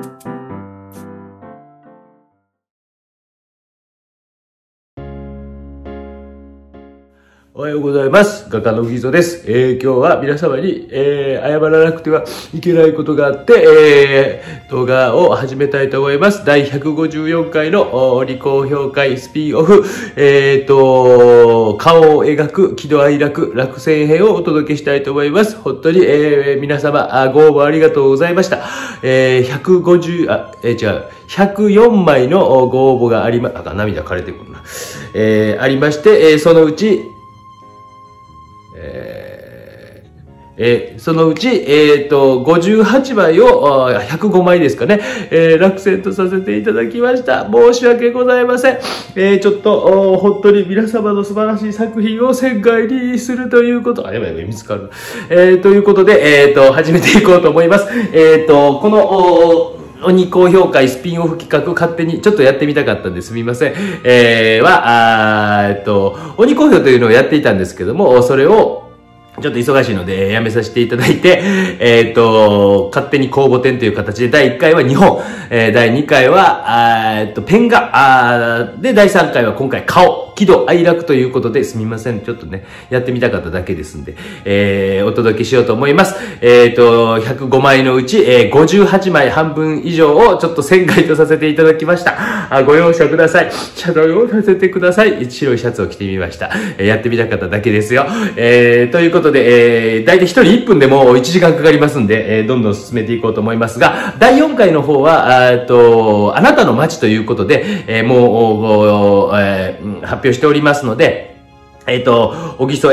おはようございます。画家のギゾです。今日は皆様に、謝らなくてはいけないことがあって、動画を始めたいと思います。第154回の鬼高評会スピンオフ、顔を描く喜怒哀楽落選編をお届けしたいと思います。本当に、皆様ご応募ありがとうございました。104枚のご応募があり涙枯れてくるな。ありまして、そのうち、58枚を、105枚ですかね、落選とさせていただきました。申し訳ございません。ちょっと、本当に皆様の素晴らしい作品を戦外にするということ、やばい、見つかる。ということで、始めていこうと思います。この、鬼高評会スピンオフ企画勝手にちょっとやってみたかったんですみません。鬼高評というのをやっていたんですけども、それを、ちょっと忙しいので、やめさせていただいて、勝手に公募展という形で、第1回は日本、第2回は、ペン画、で、第3回は今回顔、喜怒哀楽ということで、すみません。ちょっとね、やってみたかっただけですんで、お届けしようと思います。105枚のうち、58枚半分以上をちょっと戦外とさせていただきました。ご容赦ください。シャドウをさせてください。白いシャツを着てみました。やってみたかっただけですよ。ということで、だいたい1人1分でも1時間かかりますんで、どんどん進めていこうと思いますが、第4回の方は、あなたの街ということで、もう、発表しておりますので、おぎそ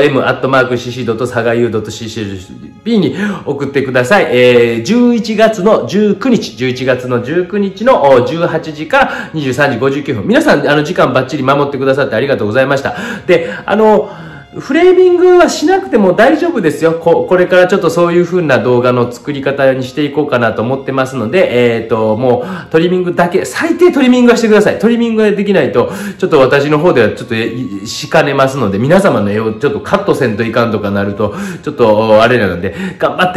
m@cc.sagayu.cc.b に送ってください。11月の19日の18時から23時59分。皆さん、時間バッチリ守ってくださってありがとうございました。で、フレーミングはしなくても大丈夫ですよ。これからちょっとそういう風な動画の作り方にしていこうかなと思ってますので、もうトリミングだけ、最低トリミングはしてください。トリミングができないと、ちょっと私の方ではちょっとしかねますので、皆様の絵をちょっとカットせんといかんとかなると、ちょっとあれなので、頑張って、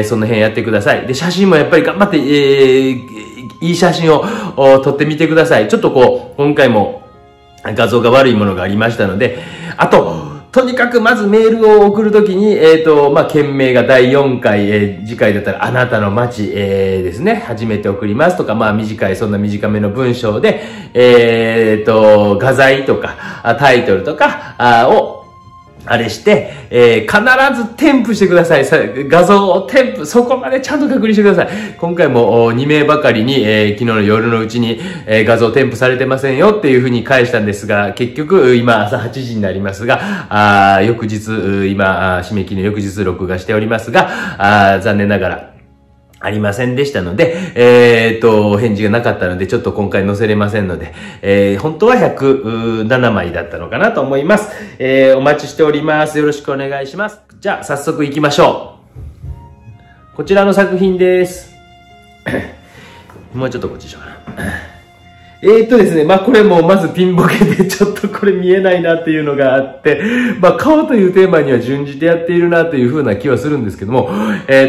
その辺やってください。で、写真もやっぱり頑張って、いい写真を撮ってみてください。ちょっと今回も画像が悪いものがありましたので、あと、とにかくまずメールを送るときに、件名が第4回、次回だったらあなたの街、ですね。初めて送りますとか、そんな短めの文章で、画材とか、タイトルとか、を、あれして、必ず添付してください。画像を添付、そこまでちゃんと確認してください。今回も2名ばかりに、昨日の夜のうちに、画像添付されてませんよっていうふうに返したんですが、結局、今朝8時になりますが、翌日、今、締め切りの翌日録画しておりますが、残念ながら、ありませんでしたので、返事がなかったので、ちょっと今回載せれませんので、本当は107枚だったのかなと思います。お待ちしております。よろしくお願いします。じゃあ、早速行きましょう。こちらの作品です。もうちょっとこっちでしょうかな。ですね、これもまずピンボケでちょっとこれ見えないなっていうのがあって、顔というテーマには準じてやっているなという風な気はするんですけども、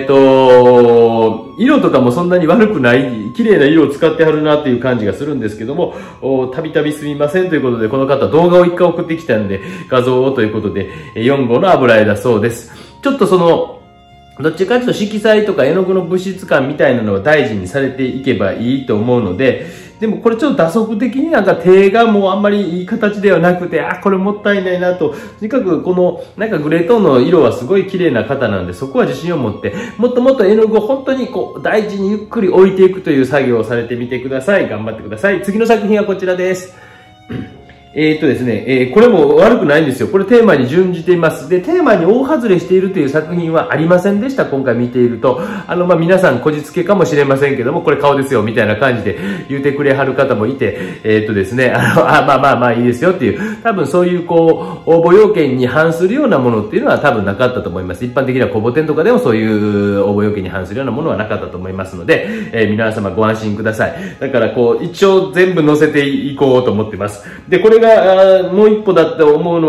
色とかもそんなに悪くない、綺麗な色を使ってはるなっていう感じがするんですけども、たびたびすみませんということで、この方動画を1回送ってきたんで、画像をということで、4号の油絵だそうです。ちょっとどっちかというと色彩とか絵の具の物質感みたいなのを大事にされていけばいいと思うので、でもこれちょっと打足的に手がもうあんまりいい形ではなくて、これもったいないなと。とにかくこのグレートーンの色はすごい綺麗な方なんで、そこは自信を持って、もっともっと絵の具を本当に大事にゆっくり置いていくという作業をされてみてください。頑張ってください。次の作品はこちらです。ですね、これも悪くないんですよ。これテーマに準じています。で、テーマに大外れしているという作品はありませんでした。今回見ていると。皆さんこじつけかもしれませんけども、これ顔ですよ、みたいな感じで言うてくれはる方もいて、ですね、いいですよっていう、多分そういう応募要件に反するようなものっていうのは多分なかったと思います。一般的な公募展とかでもそういう応募要件に反するようなものはなかったと思いますので、皆様ご安心ください。だから一応全部載せていこうと思ってます。で、これがもう一歩だと思うのは、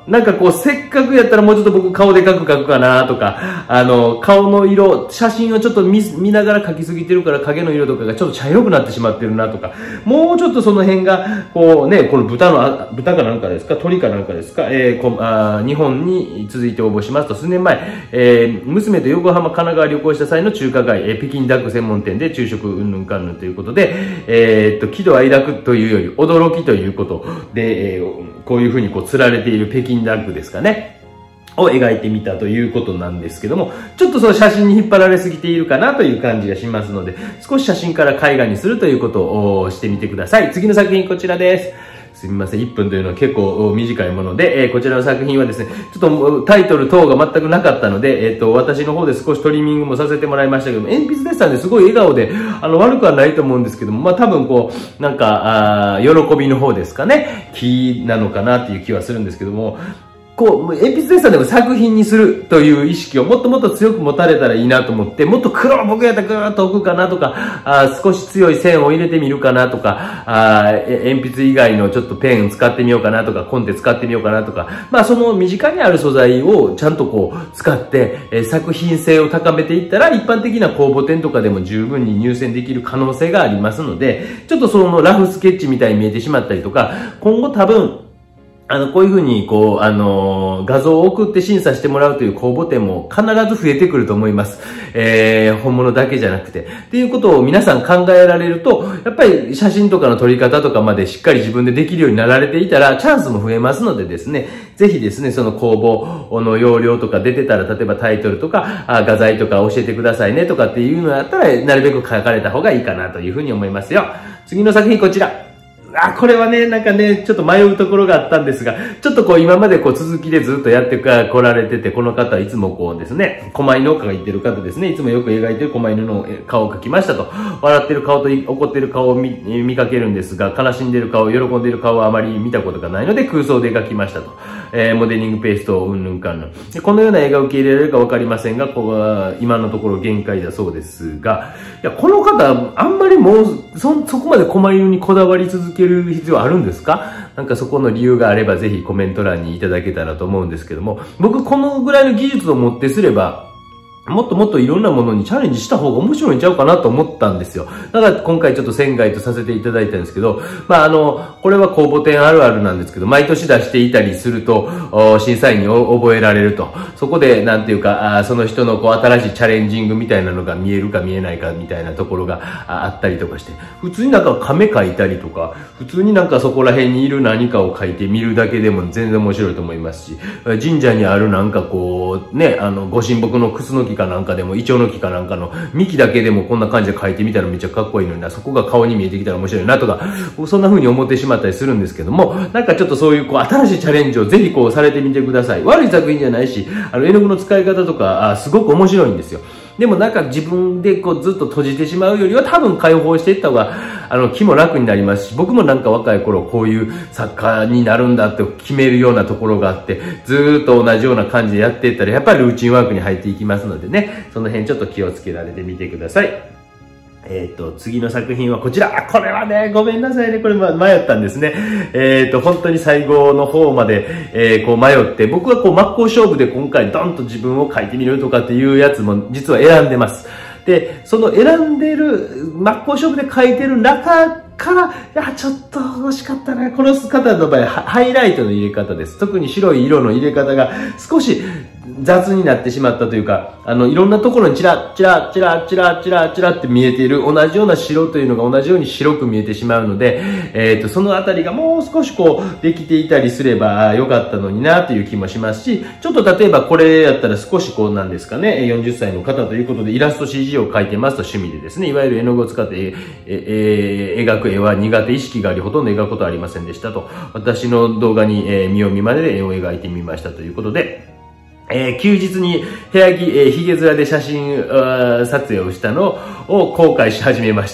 なんかこう、せっかくやったらもうちょっと僕顔でかく描くかなとか、顔の色、写真をちょっと見ながら描きすぎてるから影の色とかがちょっと茶色くなってしまってるなとか、もうちょっとその辺が、こうね、この豚かなんかですか、鳥かなんかですか、日本に続いて応募しますと、数年前、娘と横浜、神奈川旅行した際の中華街、北京ダック専門店で昼食うんぬんかんぬんということで、喜怒哀楽というより驚きということで、こういうふうにこう釣られている北京ダックですかね。を描いてみたということなんですけども、ちょっとその写真に引っ張られすぎているかなという感じがしますので、少し写真から絵画にするということをしてみてください。次の作品こちらです。すみません。1分というのは結構短いもので、こちらの作品はですね、ちょっとタイトル等が全くなかったので、私の方で少しトリミングもさせてもらいましたけども、鉛筆デッサンですごい笑顔で、悪くはないと思うんですけども、まあ多分こう、なんか、喜びの方ですかね、気なのかなっていう気はするんですけども、こう、鉛筆デッサンでも作品にするという意識をもっともっと強く持たれたらいいなと思って、もっと黒を僕やったらぐーっと置くかなとか、少し強い線を入れてみるかなとか、鉛筆以外のちょっとペン使ってみようかなとか、コンテ使ってみようかなとか、まあその身近にある素材をちゃんとこう使って、作品性を高めていったら、一般的な公募展とかでも十分に入選できる可能性がありますので、ちょっとそのラフスケッチみたいに見えてしまったりとか、今後多分、こういうふうに、こう、画像を送って審査してもらうという公募展も必ず増えてくると思います。本物だけじゃなくて。っていうことを皆さん考えられると、やっぱり写真とかの撮り方とかまでしっかり自分でできるようになられていたら、チャンスも増えますのでですね、ぜひですね、その公募の要領とか出てたら、例えばタイトルとか、画材とか教えてくださいねとかっていうのやったら、なるべく書かれた方がいいかなというふうに思いますよ。次の作品こちら。これはね、なんかね、ちょっと迷うところがあったんですが、ちょっとこう今までこう続きでずっとやって来られてて、この方はいつもこうですね、狛犬を描いてる方ですね、いつもよく描いてる狛犬の顔を描きましたと。笑ってる顔と怒ってる顔を見かけるんですが、悲しんでる顔、喜んでる顔はあまり見たことがないので空想で描きましたと。モデリングペーストをうんぬんかんぬん。で、このような絵が受け入れられるかわかりませんが、ここは今のところ限界だそうですが、いや、この方、あんまりもう、そこまで狛犬にこだわり続ける必要あるんですか？なんかそこの理由があればぜひコメント欄にいただけたらと思うんですけども、僕このぐらいの技術を持ってすれば、もっともっといろんなものにチャレンジした方が面白いんちゃうかなと思ったんですよ。だから今回ちょっと船外とさせていただいたんですけど、まあこれは公募展あるあるなんですけど、毎年出していたりすると、審査員に覚えられると。そこで、なんていうか、その人のこう新しいチャレンジングみたいなのが見えるか見えないかみたいなところがあったりとかして、普通になんか亀描いたりとか、普通になんかそこら辺にいる何かを描いてみるだけでも全然面白いと思いますし、神社にあるなんかこう、ね、ご神木のクスノキかなんかでも、イチョウの木かなんかの幹だけでもこんな感じで描いてみたらめっちゃかっこいいのにな、そこが顔に見えてきたら面白いなとか、そんな風に思ってしまったりするんですけども、なんかちょっとそういうこう新しいチャレンジをぜひこうされてみてください。悪い作品じゃないし、絵の具の使い方とか、すごく面白いんですよ。でもなんか自分でこうずっと閉じてしまうよりは多分解放していった方が、気も楽になりますし、僕もなんか若い頃こういう作家になるんだって決めるようなところがあって、ずーっと同じような感じでやっていったら、やっぱりルーチンワークに入っていきますのでね、その辺ちょっと気をつけられてみてください。次の作品はこちら。これはね、ごめんなさいね。これ迷ったんですね。本当に最後の方まで、こう迷って、僕はこう真っ向勝負で今回ドンと自分を書いてみるとかっていうやつも実は選んでます。で、その選んでる、真っ向勝負で書いてる中から、いや、ちょっと惜しかったな。この方の場合、ハイライトの入れ方です。特に白い色の入れ方が少し雑になってしまったというか、いろんなところにチラって見えている同じような白というのが同じように白く見えてしまうので、そのあたりがもう少しこうできていたりすれば良かったのになという気もしますし、ちょっと例えばこれやったら少しこうなんですかね、40歳の方ということでイラスト CG を描いてますと趣味でですね、いわゆる絵の具を使って描く絵は苦手意識があり、ほとんど描くことはありませんでしたと。私の動画に見よう見まねで絵を描いてみましたということで、休日に部屋着、髭面で写真撮影をしたのを後悔し始めましたと。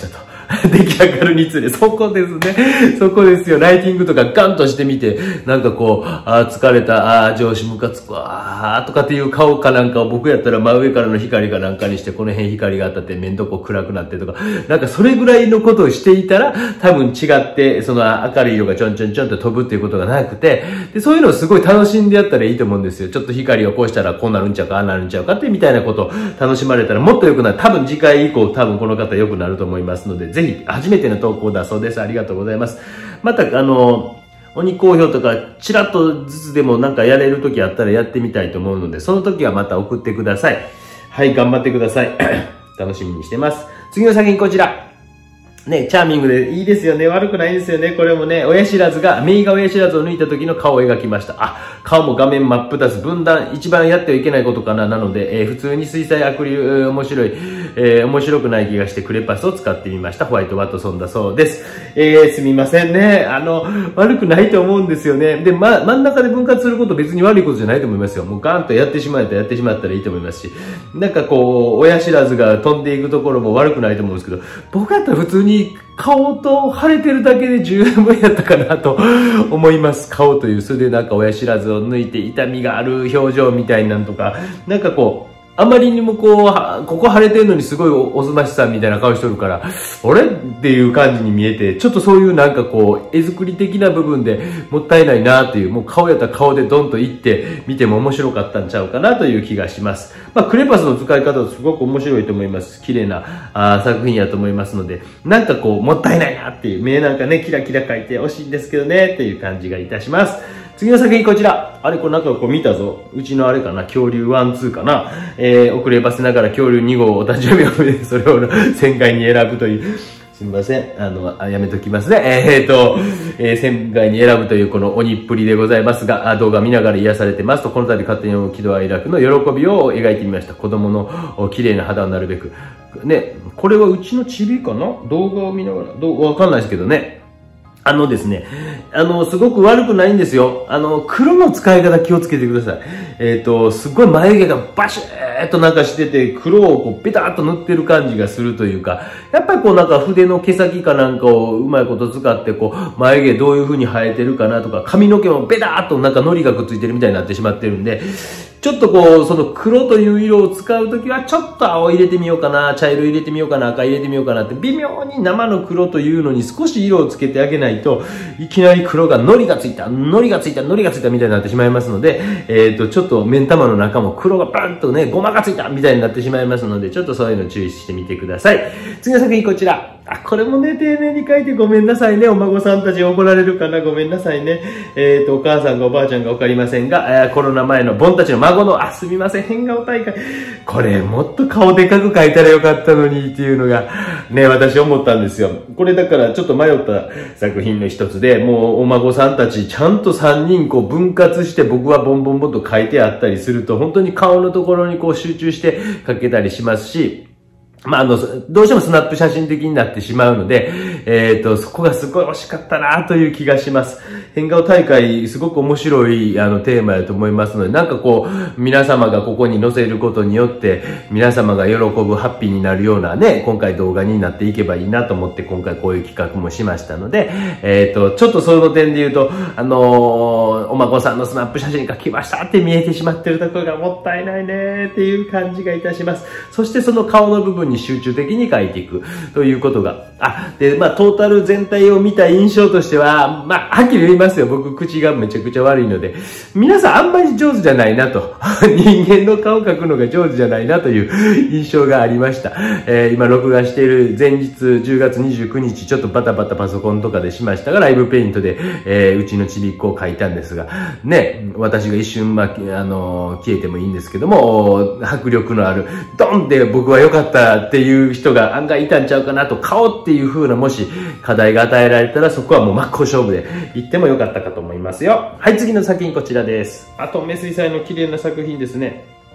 出来上がるにつれ、そこですね。そこですよ。ライティングとかガンとしてみて、なんかこう、疲れた、上司ムカつくわ、とかっていう顔かなんかを僕やったら真上からの光かなんかにして、この辺光が当たって面倒こう暗くなってとか、なんかそれぐらいのことをしていたら、多分違って、その明るい色がちょんちょんちょんと飛ぶっていうことがなくて、で、そういうのをすごい楽しんでやったらいいと思うんですよ。ちょっと光をこうしたらこうなるんちゃうか、ああなるんちゃうかってみたいなことを楽しまれたらもっと良くなる。多分次回以降多分この方良くなると思いますので、ぜひ初めての投稿だそうです。ありがとうございます。また鬼好評とかちらっとずつでもなんかやれる時あったらやってみたいと思うので、その時はまた送ってください。はい、頑張ってください。楽しみにしてます。次の作品こちら。ね、チャーミングでいいですよね。悪くないですよね。これもね、親知らずが、右が親知らずを抜いた時の顔を描きました。顔も画面真っ二つ、分断、一番やってはいけないことかな。なので、普通に水彩アクリル、面白い、面白くない気がしてクレパスを使ってみました。ホワイトワトソンだそうです。すみませんね。悪くないと思うんですよね。で、真ん中で分割すること別に悪いことじゃないと思いますよ。もうガーンとやってしまったらいいと思いますし。なんかこう、親知らずが飛んでいくところも悪くないと思うんですけど、僕だったら普通に顔と腫れてるだけで十分やったかなと思います。顔という、それでなんか親知らずを抜いて痛みがある表情みたいなんとか、なんかこう、あまりにもここ腫れてるのにすごいおすましさんみたいな顔しとるから、あれっていう感じに見えて、ちょっとそういうなんかこう、絵作り的な部分でもったいないなっていう、もう顔やったら顔でドンといって見ても面白かったんちゃうかなという気がします。クレパスの使い方はすごく面白いと思います。綺麗な作品やと思いますので、なんかこう、もったいないなっていう、目なんかね、キラキラ描いて惜しいんですけどね、っていう感じがいたします。次の作品こちら。これなんかこう見たぞ。うちのあれかな、恐竜1、2かな。遅ればせながら恐竜2号をお誕生日をめで、それを旋回に選ぶという。すみません。やめときますね。旋回に選ぶというこの鬼っぷりでございますが、動画見ながら癒されてますと、この度勝手に喜怒哀楽の喜びを描いてみました。子供の綺麗な肌をなるべく。ね、これはうちのチビかな、動画を見ながら。わかんないですけどね。ですね、すごく悪くないんですよ。黒の使い方気をつけてください。すごい眉毛がバシーっとなんかしてて、黒をこうペタッと塗ってる感じがするというか、やっぱりこうなんか筆の毛先かなんかをうまいこと使ってこう、眉毛どういう風に生えてるかなとか、髪の毛もペタッとなんか糊がくっついてるみたいになってしまってるんで、ちょっとこう、その黒という色を使うときは、ちょっと青入れてみようかな、茶色入れてみようかな、赤入れてみようかなって、微妙に生の黒というのに少し色をつけてあげないと、いきなり黒が糊がついたみたいになってしまいますので、ちょっと目ん玉の中も黒がバンとね、ゴマがついたみたいになってしまいますので、ちょっとそういうの注意してみてください。次の作品こちら。これもね、丁寧に書いてごめんなさいね。お孫さんたち怒られるかな、ごめんなさいね。お母さんがおばあちゃんがわかりませんが、コロナ前のボンたちの孫の、すみません、変顔大会。これ、もっと顔でかく書いたらよかったのにっていうのが、ね、私思ったんですよ。これだからちょっと迷った作品の一つで、もうお孫さんたちちゃんと3人こう分割して僕はボンボンボンと書いてあったりすると、本当に顔のところにこう集中して書けたりしますし、どうしてもスナップ写真的になってしまうので、そこがすごい惜しかったなという気がします。変顔大会、すごく面白い、テーマだと思いますので、なんかこう、皆様がここに載せることによって、皆様が喜ぶ、ハッピーになるようなね、今回動画になっていけばいいなと思って、今回こういう企画もしましたので、ちょっとその点で言うと、お孫さんのスナップ写真が来ましたって見えてしまってるところがもったいないねっていう感じがいたします。そしてその顔の部分に集中的に描いていくということが。で、トータル全体を見た印象としては、はっきり言いますよ。僕、口がめちゃくちゃ悪いので、皆さんあんまり上手じゃないなと。人間の顔描くのが上手じゃないなという印象がありました。今、録画している前日、10月29日、ちょっとバタバタパソコンとかでしましたが、ライブペイントで、うちのちびっこを描いたんですが、ね、私が一瞬、消えてもいいんですけども、迫力のある、ドンって僕は良かったっていう人が案外いたんちゃうかなと、顔っていう風なもし課題が与えられたら、そこはもう真っ向勝負で行っても良かったかと思いますよ。はい、次の作品こちらです。あと、メ水彩の綺麗な作品ですね。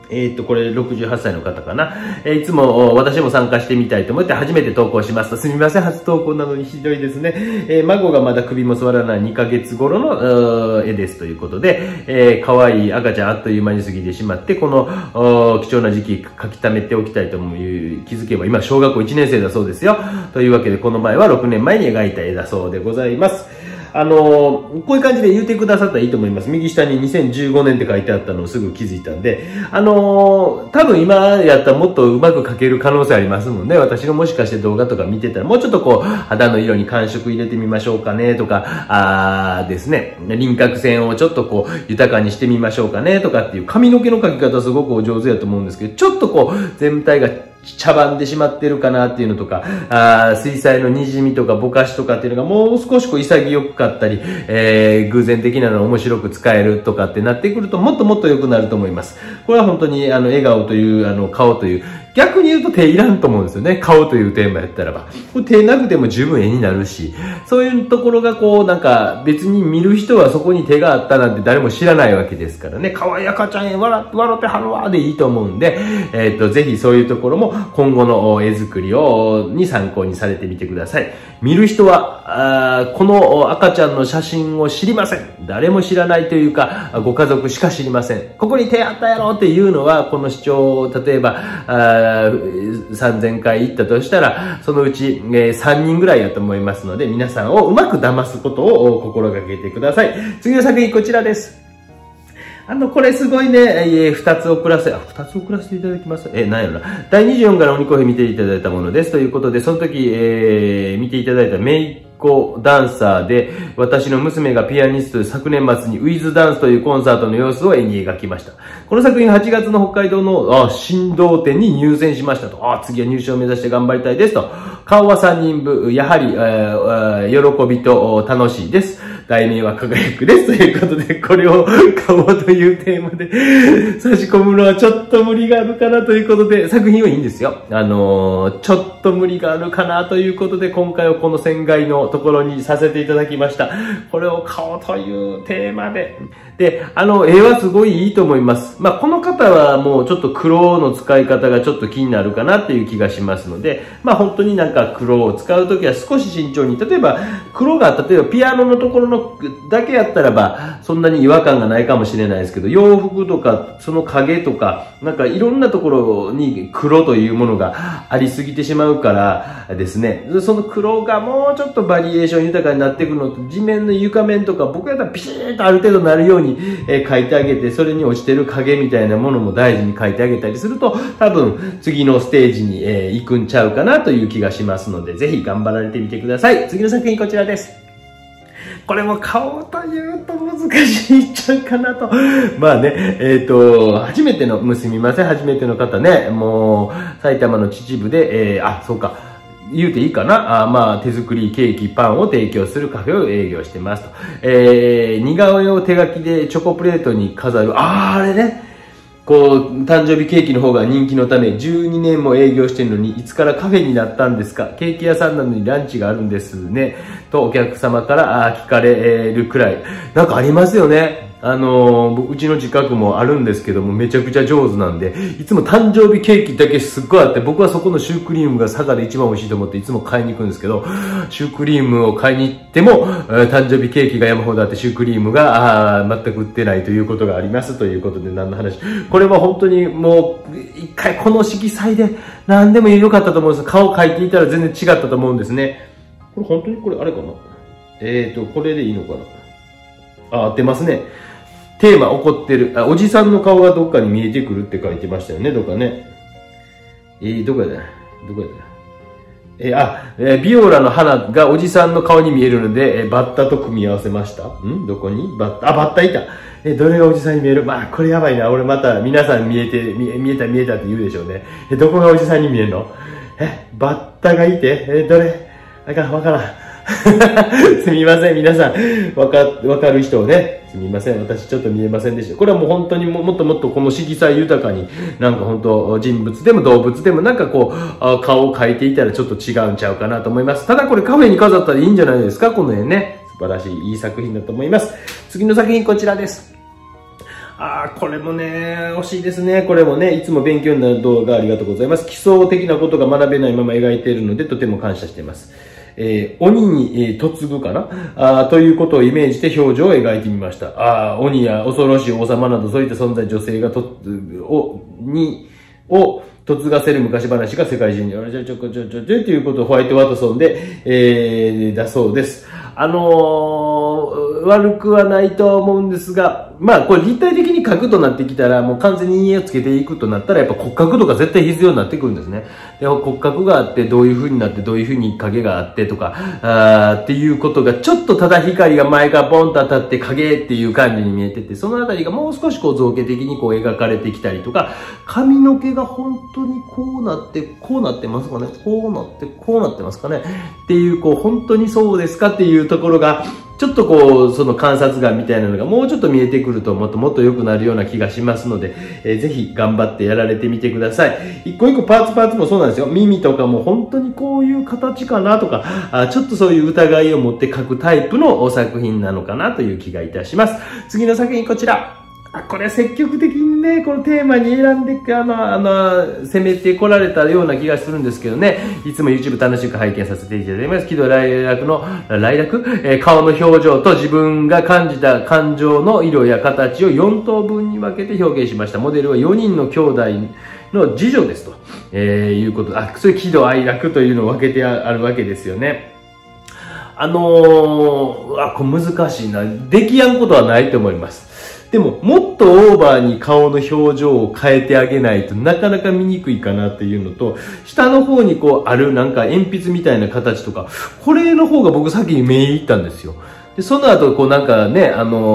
これ68歳の方かな。いつも私も参加してみたいと思って初めて投稿しますと、すみません、初投稿なのにひどいですね。孫がまだ首も座らない2ヶ月頃の絵ですということで、可愛い赤ちゃんあっという間に過ぎてしまって、この貴重な時期書き溜めておきたいという気づけば、今小学校1年生だそうですよ。というわけで、この前は6年前に描いた絵だそうでございます。こういう感じで言ってくださったらいいと思います。右下に2015年って書いてあったのをすぐ気づいたんで、多分今やったらもっとうまく描ける可能性ありますもんね。私がもしかして動画とか見てたら、もうちょっとこう、肌の色に感触入れてみましょうかねとか、ですね、輪郭線をちょっとこう、豊かにしてみましょうかねとかっていう髪の毛の描き方すごくお上手やと思うんですけど、ちょっとこう、全体が茶番でしまってるかなっていうのとか、水彩の滲みとかぼかしとかっていうのがもう少しこう潔くかったり、偶然的なのを面白く使えるとかってなってくるともっともっと良くなると思います。これは本当に笑顔という顔という、逆に言うと手いらんと思うんですよね。顔というテーマやったらば。手なくても十分絵になるし、そういうところがこうなんか別に見る人はそこに手があったなんて誰も知らないわけですからね。可愛い赤ちゃん笑ってはるわでいいと思うんで、ぜひそういうところも今後の絵作りに参考にされてみてください。見る人は、この赤ちゃんの写真を知りません。誰も知らないというか、ご家族しか知りません。ここに手あったやろっていうのは、この視聴、例えば、3000回行ったとしたら、そのうち、3人ぐらいやと思いますので、皆さんをうまく騙すことを心がけてください。次の作品こちらです。これすごいね、2つ送らせていただきます。なんやろな。第24から鬼コーヒー見ていただいたものです。ということで、その時、見ていただいたメイコダンサーで、私の娘がピアニストで昨年末にウィズダンスというコンサートの様子を絵に描きました。この作品8月の北海道の新道展に入選しましたと。次は入賞を目指して頑張りたいですと。顔は3人分、やはり、喜びと楽しいです。題名は輝くです。ということで、これを顔というテーマで差し込むのはちょっと無理があるかなということで、作品はいいんですよ。ちょっと無理があるかなということで、今回はこの船外のところにさせていただきました。これを顔というテーマで。で、絵はすごいいいと思います。この方はもうちょっと黒の使い方がちょっと気になるかなっていう気がしますので、本当になんか黒を使うときは少し慎重に、例えば黒が例えばピアノのところのだけやったらばそんなに違和感がないかもしれないですけど、洋服とかその影とかなんかいろんなところに黒というものがありすぎてしまうからですね、その黒がもうちょっとバリエーション豊かになっていくのと、地面の床面とか僕やったらピシッとある程度なるように描いてあげて、それに落ちてる影みたいなものも大事に描いてあげたりすると、多分次のステージに行くんちゃうかなという気がしますので、ぜひ頑張られてみてください。次の作品こちらです。これも顔というと難しいっちゃうかなと。初めての、すみません、初めての方ね、もう、埼玉の秩父で、そうか、言うていいかな、手作りケーキ、パンを提供するカフェを営業してますと。似顔絵を手書きでチョコプレートに飾る、あれね。誕生日ケーキの方が人気のため、12年も営業してるのに、いつからカフェになったんですか？ケーキ屋さんなのにランチがあるんですね。とお客様から聞かれるくらい。なんかありますよね。うちの自覚もあるんですけども、めちゃくちゃ上手なんで、いつも誕生日ケーキだけすっごいあって、僕はそこのシュークリームが佐賀で一番美味しいと思っていつも買いに行くんですけど、シュークリームを買いに行っても、誕生日ケーキが山ほどあって、シュークリームが全く売ってないということがありますということで、何の話。これは本当にもう、一回この色彩で何でもよかったと思うんです。顔描いていたら全然違ったと思うんですね。これ本当にこれあれかな？これでいいのかな？合ってますね。テーマ怒ってる。おじさんの顔がどっかに見えてくるって書いてましたよね、どっかね。どこやビオラの花がおじさんの顔に見えるので、バッタと組み合わせました。どこにバッタ、バッタいた。どれがおじさんに見える？これやばいな。俺また皆さん見えたって言うでしょうね。どこがおじさんに見えるの？バッタがいて、どれ？わからん。すみません、皆さん。わかる人をね。すみません、私ちょっと見えませんでした。これはもう本当にもっともっとこの色彩豊かに、なんか本当人物でも動物でもなんか顔を描いていたらちょっと違うんちゃうかなと思います。ただこれカフェに飾ったらいいんじゃないですか、この絵ね。素晴らしい、いい作品だと思います。次の作品こちらです。 これもね、惜しいですね。これもね、いつも勉強になる動画ありがとうございます。基礎的なことが学べないまま描いているので、とても感謝しています。鬼に、嫁ぐかなということをイメージして表情を描いてみました。鬼や恐ろしい王様などそういった存在、女性が嫁がせる昔話が世界中に、ということをホワイトワトソンで、だそうです。悪くはないとは思うんですが、これ立体的に描くとなってきたら、もう完全に陰影をつけていくとなったら、やっぱ骨格とか絶対必要になってくるんですね。で、骨格があって、どういう風になって、どういう風に影があってとか、っていうことが、ちょっとただ光が前からポンと当たって影っていう感じに見えてて、そのあたりがもう少し造形的に描かれてきたりとか、髪の毛が本当にこうなってますかね、こうなってますかねっていう、本当にそうですかっていうところが、ちょっとその観察眼みたいなのがもうちょっと見えてくるともっと良くなるような気がしますので、ぜひ頑張ってやられてみてください。一個一個パーツもそうなんですよ。耳とかも本当にこういう形かなとか、ちょっとそういう疑いを持って描くタイプの作品なのかなという気がいたします。次の作品こちら。これ積極的にね、このテーマに選んで、攻めてこられたような気がするんですけどね。いつも YouTube 楽しく拝見させていただいます。喜怒哀楽の、顔の表情と自分が感じた感情の色や形を4等分に分けて表現しました。モデルは4人の兄弟の次女ですと、いうこと。そういう喜怒哀楽というのを分けてあるわけですよね。これ難しいな。できやんことはないと思います。でも、もっとオーバーに顔の表情を変えてあげないとなかなか見にくいかなっていうのと、下の方にあるなんか鉛筆みたいな形とか、これの方が僕先に目いったんですよ。で、その後なんかね、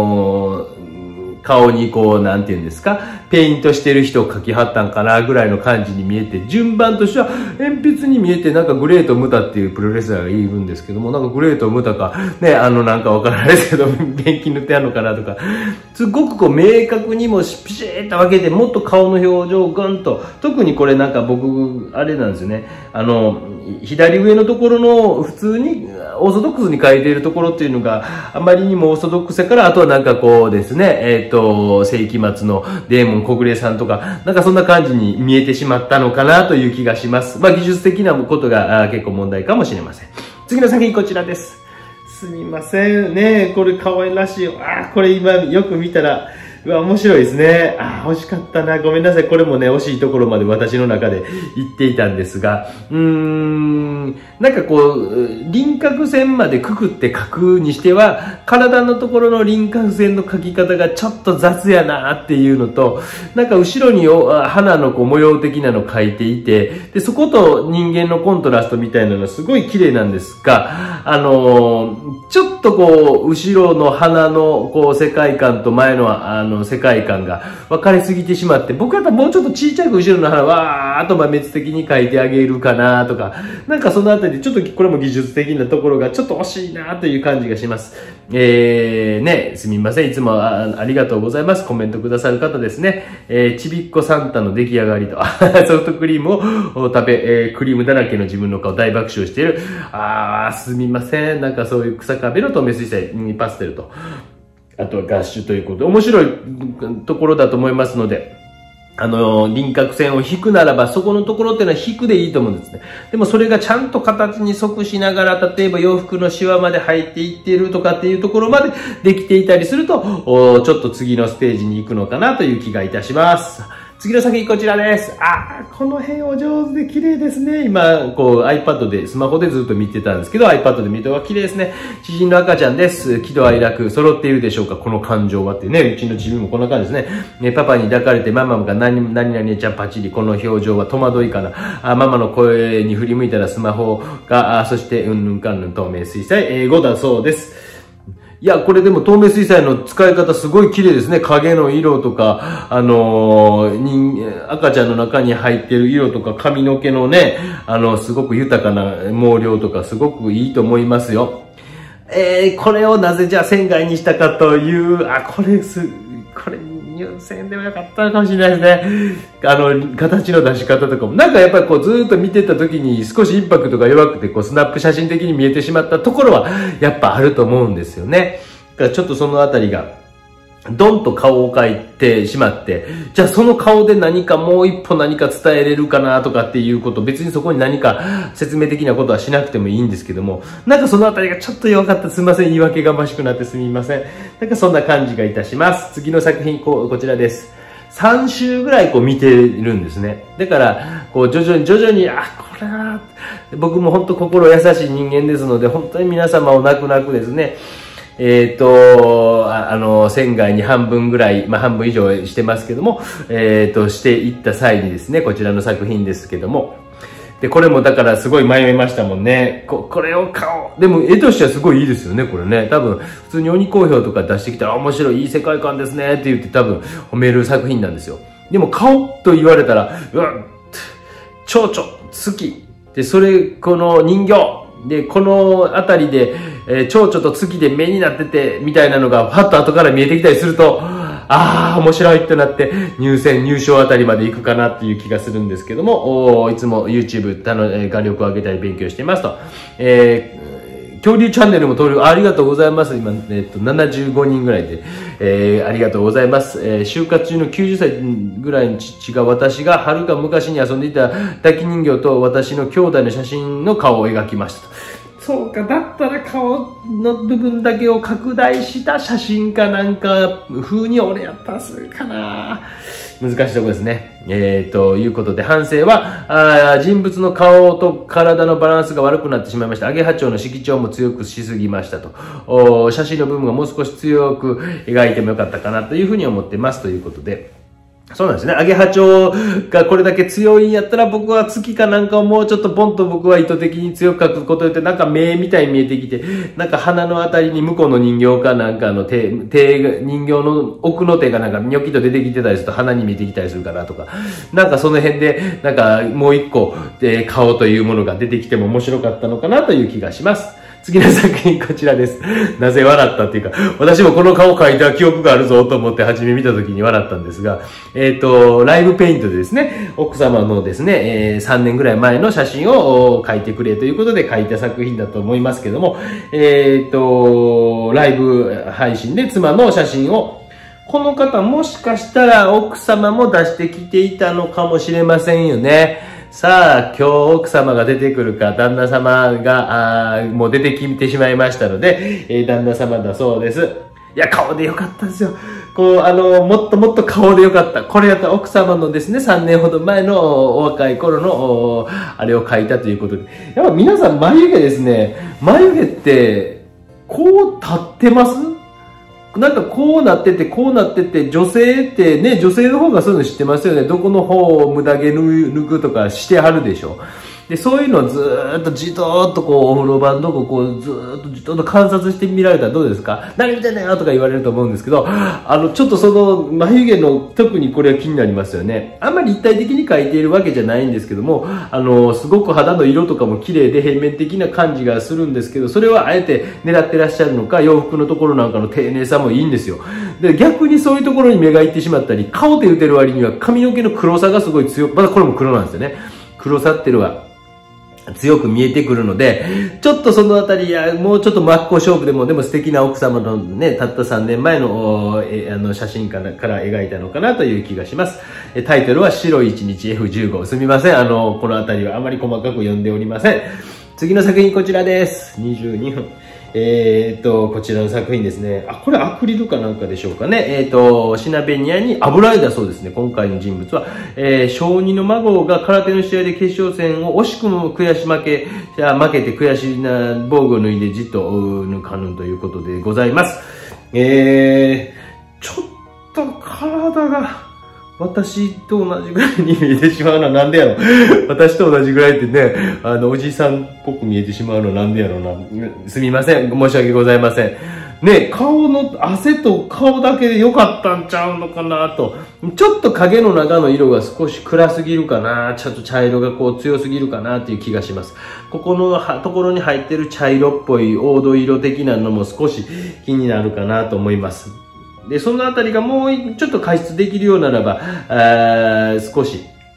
顔になんていうんですか、ペイントしてる人を描きはったんかなぐらいの感じに見えて、順番としては鉛筆に見えてなんかグレートムタっていうプロレスラーがいるんですけども、なんかグレートムタか、ね、なんかわからないですけど、ペンキ塗ってあるのかなとか、すごく明確にもピシッと分けて、もっと顔の表情をグンと、特にこれなんか僕、あれなんですよね、左上のところの普通にオーソドックスに書いているところっていうのがあまりにもオーソドックスだから、あとはなんかですね、世紀末のデーモン小暮さんとか、なんかそんな感じに見えてしまったのかなという気がします。技術的なことが結構問題かもしれません。次の作品こちらです。すみませんね、これ可愛らしい。これ今よく見たら、面白いですね。惜しかったな。ごめんなさい。これもね、惜しいところまで私の中で言っていたんですが、なんか輪郭線までくくって描くにしては、体のところの輪郭線の描き方がちょっと雑やなっていうのと、なんか後ろに花の模様的なの描いていて、で、そこと人間のコントラストみたいなのはすごい綺麗なんですが、ちょっと後ろの花の世界観と前の世界観が分かれすぎてしまって、僕だったらもうちょっと小さく後ろの花はあと滅的に描いてあげるかなとか、なんかそのあたりでちょっとこれも技術的なところがちょっと惜しいなという感じがします。ね、すみません。いつもありがとうございます。コメントくださる方ですね。ちびっこサンタの出来上がりと、ソフトクリームを食べ、クリームだらけの自分の顔大爆笑している。すみません。なんかそういう草壁の透明水彩にパステルと、あとはガッシュということで、面白いところだと思いますので、輪郭線を引くならば、そこのところっていうのは引くでいいと思うんですね。でもそれがちゃんと形に即しながら、例えば洋服のシワまで入っていっているとかっていうところまでできていたりすると、ちょっと次のステージに行くのかなという気がいたします。次の作品こちらです。この辺お上手で綺麗ですね。今、iPad で、スマホでずっと見てたんですけど、iPad で見ると綺麗ですね。知人の赤ちゃんです。喜怒哀楽、揃っているでしょうか、この感情はってね。うちの自分もこんな感じですね。パパに抱かれて、ママが何々ちゃんパチリ、この表情は戸惑いかな。ママの声に振り向いたらスマホが、そして、うんぬんかんぬん透明水彩、英語だそうです。いや、これでも透明水彩の使い方すごい綺麗ですね。影の色とか、赤ちゃんの中に入ってる色とか、髪の毛のね、すごく豊かな毛量とかすごくいいと思いますよ。これをなぜじゃあ線外にしたかという、これ入選でもよかったかもしれないですね。形の出し方とかも。なんかやっぱりずーっと見てた時に少しインパクトが弱くて、スナップ写真的に見えてしまったところは、やっぱあると思うんですよね。だからちょっとそのあたりが、 ドンと顔を描いてしまって、じゃあその顔で何かもう一歩何か伝えれるかなとかっていうこと、別にそこに何か説明的なことはしなくてもいいんですけども、なんかそのあたりがちょっと弱かった。すみません。言い訳がましくなってすみません。なんかそんな感じがいたします。次の作品、こちらです。3週ぐらい見てるんですね。だから、徐々に、これは、僕も本当心優しい人間ですので、本当に皆様を泣く泣くですね、船外に半分ぐらい、半分以上してますけども、していった際にですね、こちらの作品ですけども、で、これもだからすごい迷いましたもんね。これを買おう。でも絵としてはすごいいいですよね、これね。多分、普通に鬼好評とか出してきたら、面白い、いい世界観ですね、って言って多分褒める作品なんですよ。でも買おうと言われたら、蝶々、月。で、この人形。で、このあたりで、蝶々と月で目になってて、みたいなのが、パッと後から見えてきたりすると、面白いってなって、入賞あたりまで行くかなっていう気がするんですけども、いつも YouTube、画力を上げたり勉強してますと。恐竜チャンネルも登録、ありがとうございます。今、75人ぐらいで、ありがとうございます。就活中の90歳ぐらいの父が私が遥か昔に遊んでいた抱き人形と私の兄弟の写真の顔を描きましたと。そうか、だったら顔の部分だけを拡大した写真かなんか風に俺やったらするかな。難しいところですね。ということで反省は、人物の顔と体のバランスが悪くなってしまいました。アゲハチョウの色調も強くしすぎましたと。写真の部分がもう少し強く描いてもよかったかなというふうに思ってますということで。そうなんですね。アゲハチョウがこれだけ強いんやったら僕は月かなんかをもうちょっとポンと僕は意図的に強く描くことによってなんか目みたいに見えてきて、なんか鼻のあたりに向こうの人形かなんかの人形の奥の手がなんかニョキッと出てきてたりすると鼻に見えてきたりするかなとか、なんかその辺でなんかもう一個顔というものが出てきても面白かったのかなという気がします。次の作品こちらです。なぜ笑ったっていうか、私もこの顔を描いた記憶があるぞと思って初め見た時に笑ったんですが、ライブペイントでですね、奥様のですね、3年ぐらい前の写真を描いてくれということで描いた作品だと思いますけども、ライブ配信で妻の写真を、この方もしかしたら奥様も出してきていたのかもしれませんよね。さあ、今日奥様が出てくるか、旦那様が、もう出てきてしまいましたので、旦那様だそうです。いや、顔でよかったですよ。もっともっと顔でよかった。これやったら奥様のですね、3年ほど前のお若い頃の、あれを描いたということで。やっぱ皆さん眉毛ですね、眉毛って、こう立ってます？なんかこうなってて、女性ってね、女性の方がそういうの知ってますよね。どこの方を無駄毛抜くとかしてはるでしょ。で、そういうのをずーっとじとーっとお風呂場のとこずーっとじとーっと観察してみられたらどうですか？何見てんだよとか言われると思うんですけど、ちょっとその眉毛の特にこれは気になりますよね。あんまり立体的に描いているわけじゃないんですけども、すごく肌の色とかも綺麗で平面的な感じがするんですけど、それはあえて狙ってらっしゃるのか、洋服のところなんかの丁寧さもいいんですよ。で、逆にそういうところに目がいってしまったり、顔で言ってる割には髪の毛の黒さがすごい強い。まだこれも黒なんですよね。黒さっていうのは、強く見えてくるので、ちょっとそのあたりや、もうちょっと真っ向勝負でも素敵な奥様のね、たった3年前の、写真から描いたのかなという気がします。タイトルは白い一日 F15。すみません。このあたりはあまり細かく読んでおりません。次の作品こちらです。22分。こちらの作品ですね。これアクリルかなんかでしょうかね。シナベニアに油絵だそうですね。今回の人物は。小児の孫が空手の試合で決勝戦を惜しくも負けて悔しいな防具を脱いでじっと抜かぬということでございます。ちょっと体が、私と同じぐらいに見えてしまうのはなんでやろ。私と同じぐらいってね、おじさんっぽく見えてしまうのはなんでやろな。すみません。申し訳ございません。ね、顔の汗と顔だけで良かったんちゃうのかなと。ちょっと影の中の色が少し暗すぎるかな。ちょっと茶色が強すぎるかなっていう気がします。ここのところに入ってる茶色っぽい黄土色的なのも少し気になるかなと思います。で、そのあたりがもうちょっと加湿できるようならば、少し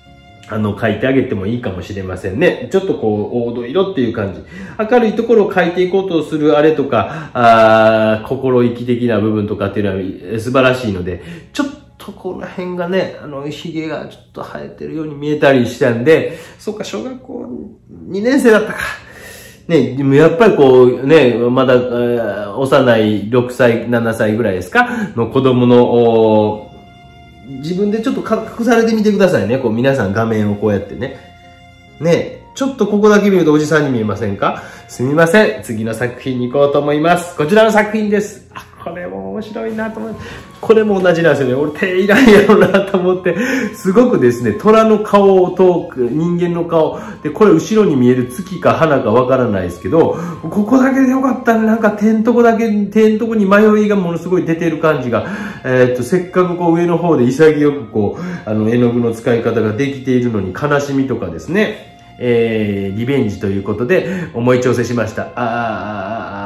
描いてあげてもいいかもしれませんね。ちょっとこう、黄土色っていう感じ。明るいところを描いていこうとするあれとか、心意気的な部分とかっていうのは素晴らしいので、ちょっとこの辺がね、髭がちょっと生えてるように見えたりしたんで、そっか、小学校2年生だったか。ね、でもやっぱりこう、ね、まだ、幼い6歳、7歳ぐらいですかの子供の、自分でちょっと隠されてみてくださいね。こう皆さん画面をこうやってね。ね、ちょっとここだけ見るとおじさんに見えませんか？すみません。次の作品に行こうと思います。こちらの作品です。これも面白いなと思って。これも同じなんですよね。俺手いらんやろなと思って。すごくですね、虎の顔を遠く、人間の顔。で、これ後ろに見える月か花かわからないですけど、ここだけでよかったね。なんか点とこに迷いがものすごい出てる感じが、せっかくこう上の方で潔くこう、絵の具の使い方ができているのに悲しみとかですね、リベンジということで思い調整しました。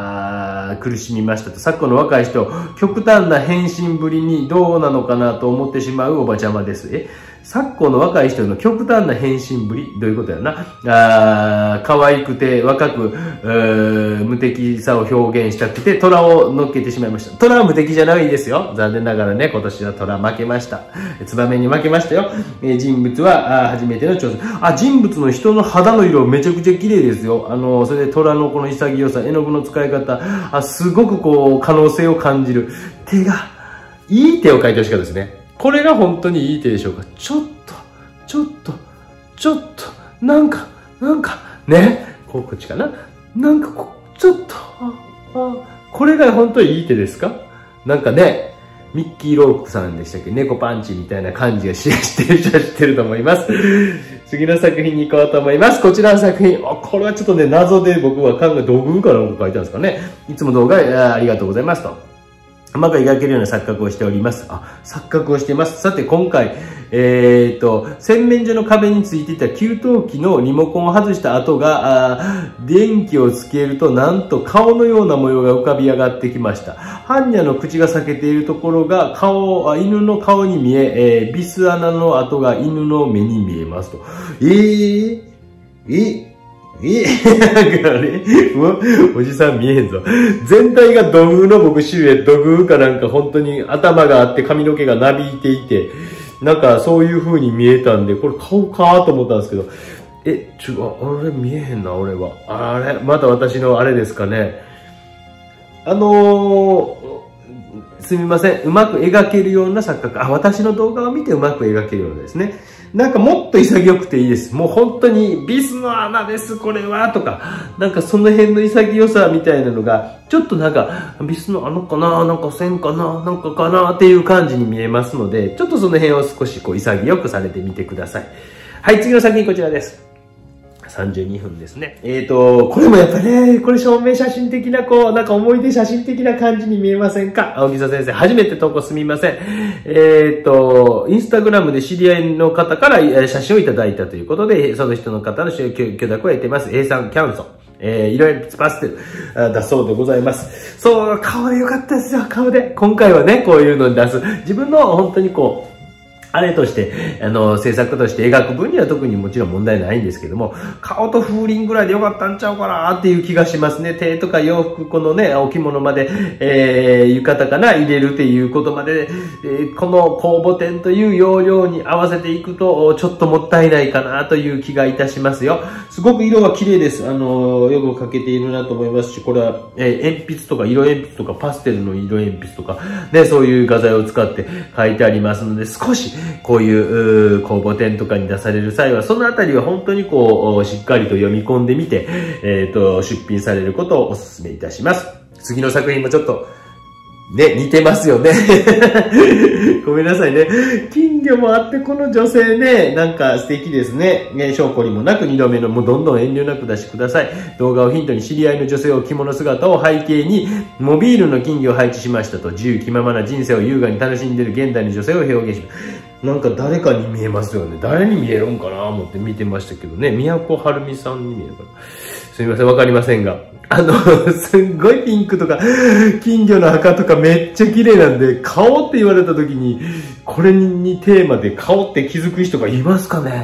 苦しみましたと。昨今の若い人、極端な変身ぶりにどうなのかなと思ってしまうおばちゃまです。昨今の若い人の極端な変身ぶりどういうことやな。可愛くて若く、無敵さを表現したくて虎を乗っけてしまいました。虎は無敵じゃないですよ。残念ながらね、今年は虎負けました。ツバメに負けましたよ。人物は初めての挑戦。人物の人の肌の色めちゃくちゃ綺麗ですよ。それで虎のこの潔さ、絵の具の使い方、すごくこう可能性を感じる。手が、いい手を描いてほしかったですね。これが本当にいい手でしょうか。ちょっと、なんか、ね。こっちかな。なんかちょっと、これが本当にいい手ですか？なんかね、ミッキー・ロークさんでしたっけ？猫パンチみたいな感じがしてる人は知ってると思います。次の作品に行こうと思います。こちらの作品。これはちょっとね、謎で僕は土偶かなんか書いてあるんですかね。いつも動画ありがとうございますと。うまく描けるような錯覚をしております。錯覚をしています。さて、今回、洗面所の壁についていた給湯器のリモコンを外した跡が、電気をつけると、なんと顔のような模様が浮かび上がってきました。般若の口が裂けているところが犬の顔に見え、ビス穴の跡が犬の目に見えますと。なんかね、おじさん見えへんぞ。全体が土偶の僕シルエット、土偶かなんか本当に頭があって髪の毛がなびいていて、なんかそういう風に見えたんで、これ顔かと思ったんですけど、あれ見えへんな、俺は。あれまた私のあれですかね。すみません。うまく描けるような錯覚。私の動画を見てうまく描けるようなですね。なんかもっと潔くていいです。もう本当にビスの穴です、これは、とか。なんかその辺の潔さみたいなのが、ちょっとなんか、ビスの穴かな、なんか線かな、なんかかなっていう感じに見えますので、ちょっとその辺を少しこう潔くされてみてください。はい、次の作品こちらです。32分ですね。これもやっぱね、これ証明写真的な、なんか思い出写真的な感じに見えませんか？青木先生、初めて投稿すみません。インスタグラムで知り合いの方から写真をいただいたということで、その人の方の許諾を得てます。A さん、キャンソン。色鉛筆パステルだそうでございます。そう、顔でよかったですよ、顔で。今回はね、こういうのに出す。自分の本当にあれとして、制作として描く分には特にもちろん問題ないんですけども、顔と風鈴ぐらいでよかったんちゃうかなっていう気がしますね。手とか洋服、このね、置物まで、浴衣かな、入れるっていうことまで、この公募展という要領に合わせていくと、ちょっともったいないかなという気がいたしますよ。すごく色が綺麗です。よく描けているなと思いますし、これは、鉛筆とか色鉛筆とかパステルの色鉛筆とか、ね、そういう画材を使って書いてありますので、少し、こういう公募展とかに出される際は、そのあたりは本当にしっかりと読み込んでみて、出品されることをお勧めいたします。次の作品もちょっと、ね、似てますよね。ごめんなさいね。金魚もあって、この女性ね、なんか素敵ですね。証拠にもなく2度目の、もうどんどん遠慮なく出してください。動画をヒントに知り合いの女性を着物姿を背景に、モビールの金魚を配置しましたと、自由気ままな人生を優雅に楽しんでいる現代の女性を表現します。なんか誰かに見えますよね。誰に見えるんかな思って見てましたけどね。宮古はるみさんに見えるかな。すみません、わかりませんが。すんごいピンクとか、金魚の赤とかめっちゃ綺麗なんで、顔って言われた時に、これにテーマで顔って気づく人がいますかね？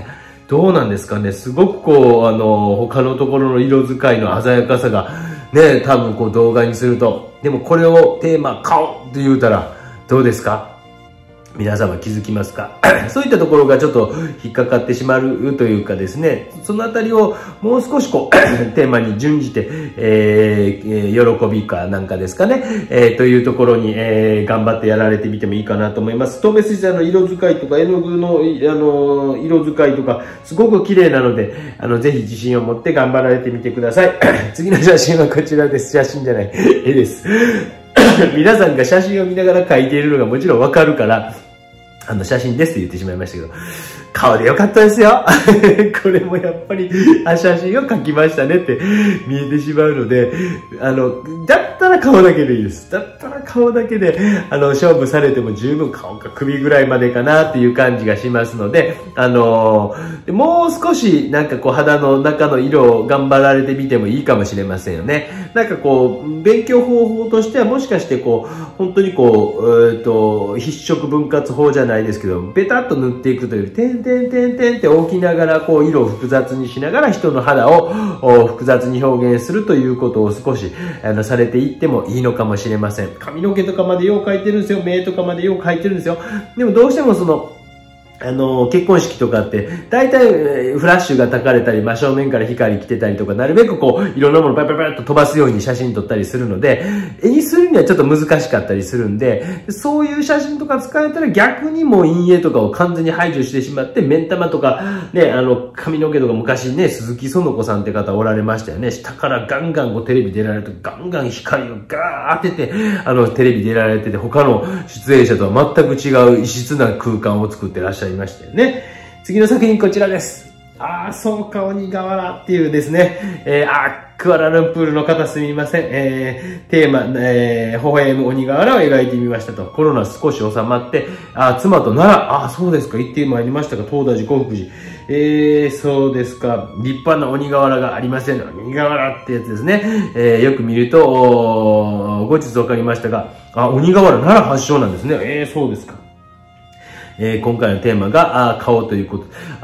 どうなんですかね。すごくこう、他のところの色使いの鮮やかさが、ね、多分こう動画にすると。でもこれをテーマ、顔って言うたら、どうですか？皆様気づきますか？そういったところがちょっと引っかかってしまうというかですね、そのあたりをもう少しこうテーマに準じて、喜びかなんかですかね、というところに、頑張ってやられてみてもいいかなと思います。透明水彩の色使いとか絵の具の、色使いとかすごく綺麗なので、ぜひ自信を持って頑張られてみてください。次の写真はこちらです。写真じゃない、絵です。皆さんが写真を見ながら描いているのがもちろんわかるから、写真ですって言ってしまいましたけど、顔でよかったですよ。これもやっぱり、写真を描きましたねって見えてしまうので、だったら顔だけでいいです。だったら顔だけで、勝負されても十分顔か首ぐらいまでかなっていう感じがしますので、もう少しなんかこう肌の中の色を頑張られてみてもいいかもしれませんよね。なんかこう、勉強方法としてはもしかしてこう、本当にこう、筆色分割法じゃないですけど、ベタっと塗っていくという、点って置きながら、こう、色を複雑にしながら人の肌を複雑に表現するということを少し、されていってもいいのかもしれません。髪の毛とかまでよう描いてるんですよ。目とかまでよう描いてるんですよ。でもどうしてもその、結婚式とかって、大体、フラッシュが焚かれたり、真正面から光来てたりとか、なるべくこう、いろんなものをパッパッパッと飛ばすように写真撮ったりするので、絵にするにはちょっと難しかったりするんで、そういう写真とか使えたら逆にもう陰影とかを完全に排除してしまって、目ん玉とか、ね、髪の毛とか昔ね、鈴木園子さんって方おられましたよね。下からガンガンこうテレビ出られると、ガンガン光をガー当てて、テレビ出られてて、他の出演者とは全く違う異質な空間を作ってらっしゃるいましたよね。次の作品こちらです。そうか、鬼瓦っていうですね、クアラルンプールの方すみません。テーマ、微笑む鬼瓦を描いてみましたと。コロナ少し収まって、妻と奈良、そうですか、行ってまいりましたか、東大寺興福寺。そうですか、立派な鬼瓦がありません。鬼瓦ってやつですね。よく見ると、後日わかりましたが、鬼瓦奈良発祥なんですね。そうですか。今回のテーマが、顔ということ。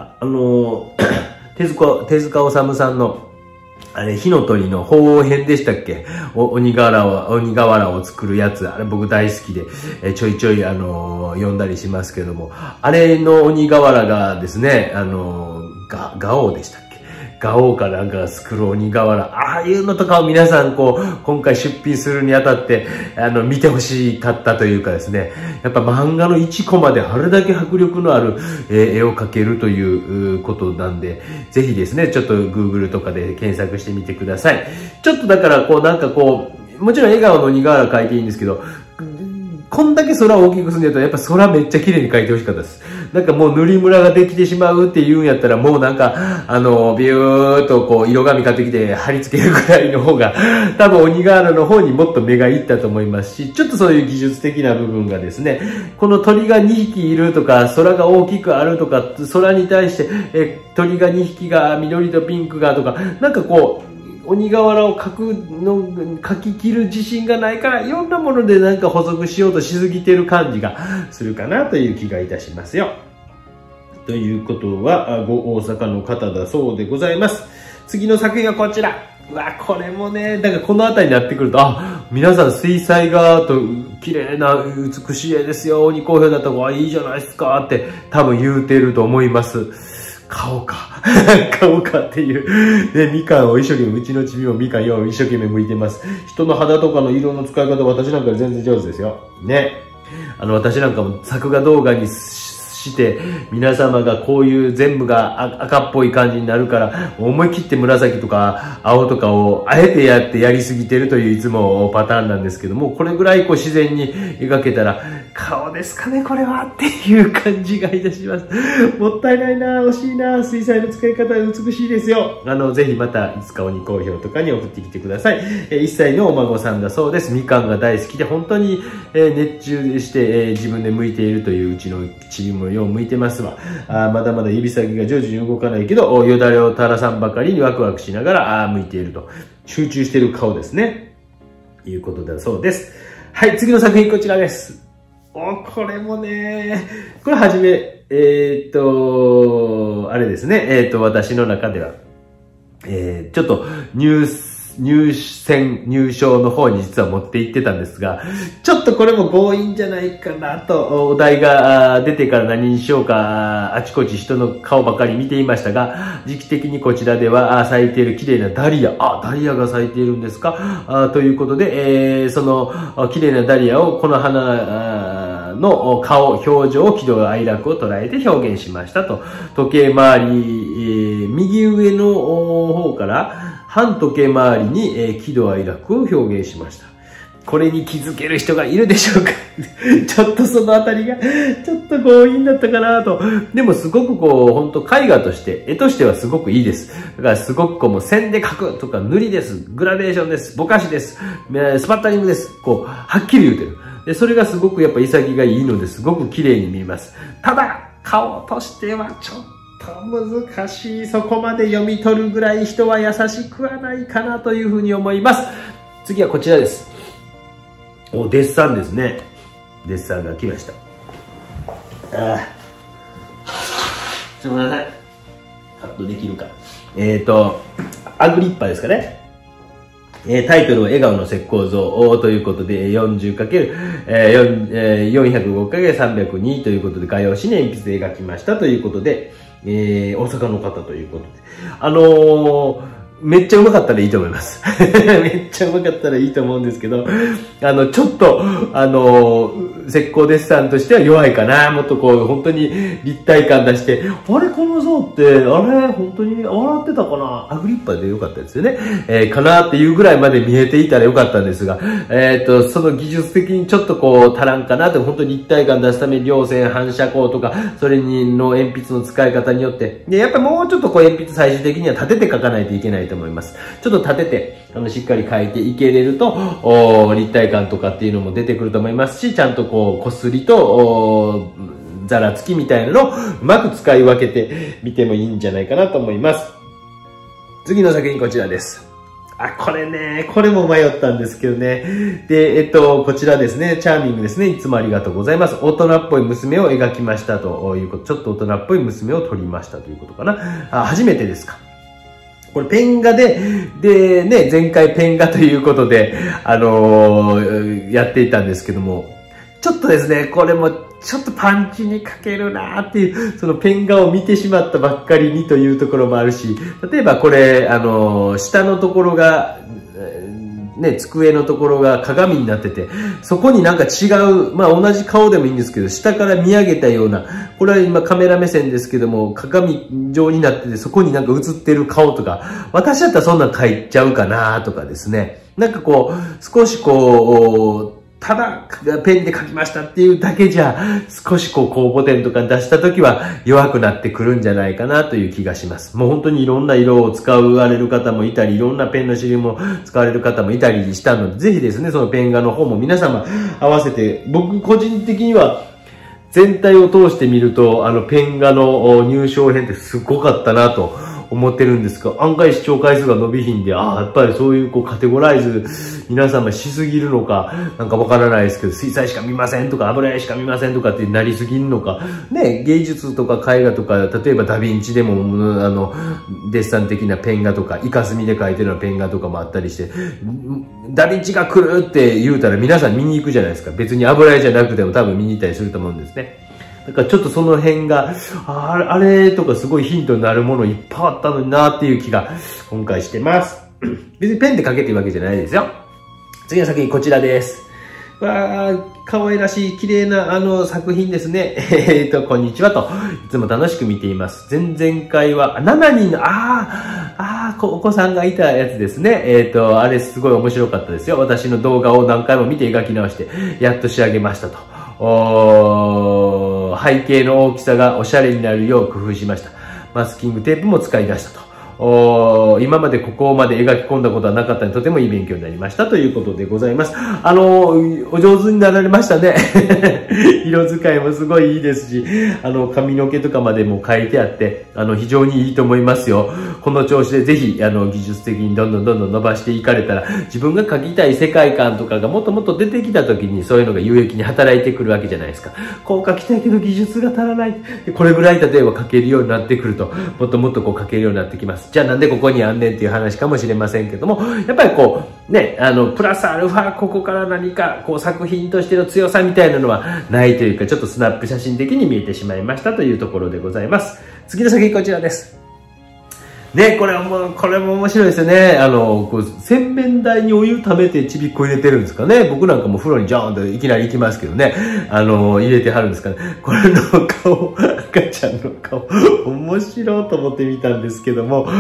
手塚治虫さんの、火の鳥の鳳凰編でしたっけ？鬼瓦を作るやつ。あれ僕大好きで、ちょいちょい読んだりしますけども、あれの鬼瓦がですね、ガオでしたっけ？ガオかなんか作る鬼瓦。ああいうのとかを皆さん今回出品するにあたって、見てほしかったというかですね。やっぱ漫画の1コマであれだけ迫力のある、絵を描けるということなんで、ぜひですね、ちょっと Google とかで検索してみてください。ちょっとだからもちろん笑顔の鬼瓦描いていいんですけど、こんだけ空を大きくするんやったら、やっぱ空めっちゃ綺麗に描いてほしかったです。なんかもう塗りムラができてしまうっていうんやったら、もうなんか、ビューっと色紙買ってきて貼り付けるくらいの方が、多分鬼瓦の方にもっと目がいったと思いますし、ちょっとそういう技術的な部分がですね、この鳥が2匹いるとか、空が大きくあるとか、空に対して、鳥が2匹が緑とピンクがとか、なんか鬼瓦を描き切る自信がないから、いろんなものでなんか補足しようとしすぎてる感じがするかなという気がいたしますよ。ということは、大阪の方だそうでございます。次の作品はこちら。これもね、だからこの辺りになってくると、皆さん水彩画と綺麗な美しい絵ですよ、鬼好評だったら、いいじゃないですかって多分言うてると思います。顔か。顔かっていう。で、みかんを一生懸命、うちのちびもみかんを一生懸命剥いてます。人の肌とかの色の使い方、私なんか全然上手ですよ。ね。私なんかも作画動画にして、皆様がこういう全部が赤っぽい感じになるから、思い切って紫とか青とかをあえてやりすぎてるといういつもパターンなんですけども、これぐらい自然に描けたら、顔ですかねこれはっていう感じがいたします。もったいないな、惜しいな、水彩の使い方美しいですよ。ぜひまたいつか鬼好評とかに送ってきてください。1歳のお孫さんだそうです。みかんが大好きで本当に熱中して自分で剥いているといううちのチームもよう向いてますわ。まだまだ指先が徐々に動かないけど、よだれを垂らさんばかりにワクワクしながら向いていると。集中している顔ですね。いうことだそうです。はい、次の作品こちらです。これもね、これはじめ、 あれですね、私の中では、ちょっと入賞の方に実は持って行ってたんですが、ちょっとこれも強引じゃないかなと、お題が出てから何にしようか、あちこち人の顔ばかり見ていましたが、時期的にこちらでは咲いている綺麗なダリア、ダリアが咲いているんですか、ということで、その綺麗なダリアをこの花の顔、表情、喜怒哀楽を捉えて表現しましたと。時計回り、右上の方から反時計回りに、喜怒哀楽を表現しました。これに気づける人がいるでしょうかちょっとそのあたりが、ちょっと強引だったかなと。でもすごく本当絵画として、絵としてはすごくいいです。だからすごくもう線で描くとか塗りです、グラデーションです、ぼかしです、スパッタリングです。はっきり言うてる。で、それがすごくやっぱ潔がいいのですごく綺麗に見えます。ただ、顔としてはちょっと難しい。そこまで読み取るぐらい人は優しくはないかなというふうに思います。次はこちらです。デッサンですね。デッサンが来ました。ちょっとごめんなさい。カットできるか。アグリッパですかね。タイトルは笑顔の石膏像ということで 40×405×302 ということで画用紙に鉛筆で描きましたということで、大阪の方ということで。めっちゃうまかったらいいと思います。めっちゃうまかったらいいと思うんですけど、ちょっと、石膏デッサンとしては弱いかな。もっと本当に立体感出して、あれこの像って、あれ本当に笑ってたかな、アグリッパでよかったですよね。かなっていうぐらいまで見えていたらよかったんですが、その技術的にちょっと足らんかなって、本当に立体感出すために両線反射光とか、それの鉛筆の使い方によって、で、やっぱりもうちょっと鉛筆最終的には立てて描かないといけないと思います。ちょっと立てて、しっかり描いていけれると、立体感とかっていうのも出てくると思いますし、ちゃんとこすりと、ざらつきみたいなのをうまく使い分けてみてもいいんじゃないかなと思います。次の作品こちらです。これね、これも迷ったんですけどね。で、こちらですね、チャーミングですね。いつもありがとうございます。大人っぽい娘を描きましたということ、ちょっと大人っぽい娘を撮りましたということかな。初めてですか。これペン画でね、前回ペン画ということで、やっていたんですけども、ちょっとですね、これもちょっとパンチにかけるなーっていう、そのペン画を見てしまったばっかりにというところもあるし、例えばこれ、下のところが、ね、机のところが鏡になってて、そこになんか違う、同じ顔でもいいんですけど、下から見上げたような、これは今カメラ目線ですけども、鏡状になってて、そこになんか映ってる顔とか、私だったらそんなん描いちゃうかなとかですね。なんか少しただペンで描きましたっていうだけじゃ、少し公募点とか出した時は弱くなってくるんじゃないかなという気がします。もう本当にいろんな色を使われる方もいたり、いろんなペンの種類も使われる方もいたりしたので、ぜひですね、そのペン画の方も皆様合わせて、僕個人的には全体を通して見ると、ペン画の入賞編ってすごかったなと思ってるんですが、案外視聴回数が伸びひんで、やっぱりそういうカテゴライズ皆様しすぎるのか、なんかわからないですけど、水彩しか見ませんとか、油絵しか見ませんとかってなりすぎるのか、ね、芸術とか絵画とか、例えばダヴィンチでも、デッサン的なペン画とか、イカスミで描いてるようなペン画とかもあったりして、ダヴィンチが来るって言うたら皆さん見に行くじゃないですか。別に油絵じゃなくても多分見に行ったりすると思うんですね。だからちょっとその辺が、あれとかすごいヒントになるものいっぱいあったのになっていう気が今回してます。別にペンで描けてるわけじゃないですよ。次の作品こちらです。可愛らしい綺麗な作品ですね。こんにちはと。いつも楽しく見ています。前々回は、7人の、お子さんがいたやつですね。あれすごい面白かったですよ。私の動画を何回も見て描き直して、やっと仕上げましたと。背景の大きさがおしゃれになるよう工夫しました。マスキングテープも使い出した今までここまで描き込んだことはなかったので、とてもいい勉強になりましたということでございます。お上手になられましたね。色使いもすごいいいですし、髪の毛とかまでも書いてあって、非常にいいと思いますよ。この調子でぜひ、技術的にどんどん伸ばしていかれたら、自分が描きたい世界観とかがもっともっと出てきた時に、そういうのが有益に働いてくるわけじゃないですか。こう描きたいけど技術が足らない。これぐらい例えば描けるようになってくると、もっともっとこう描けるようになってきます。じゃあなんでここにあんねんっていう話かもしれませんけども、やっぱりこう、ね、プラスアルファ、ここから何か、こう作品としての強さみたいなのはないというか、ちょっとスナップ写真的に見えてしまいましたというところでございます。次の作品こちらです。ね、これも面白いですよね。こう洗面台にお湯溜めてちびっこ入れてるんですかね。僕なんかも風呂にジャーンといきなり行きますけどね。入れてはるんですかね。これの顔、赤ちゃんの顔、面白いと思って見たんですけども、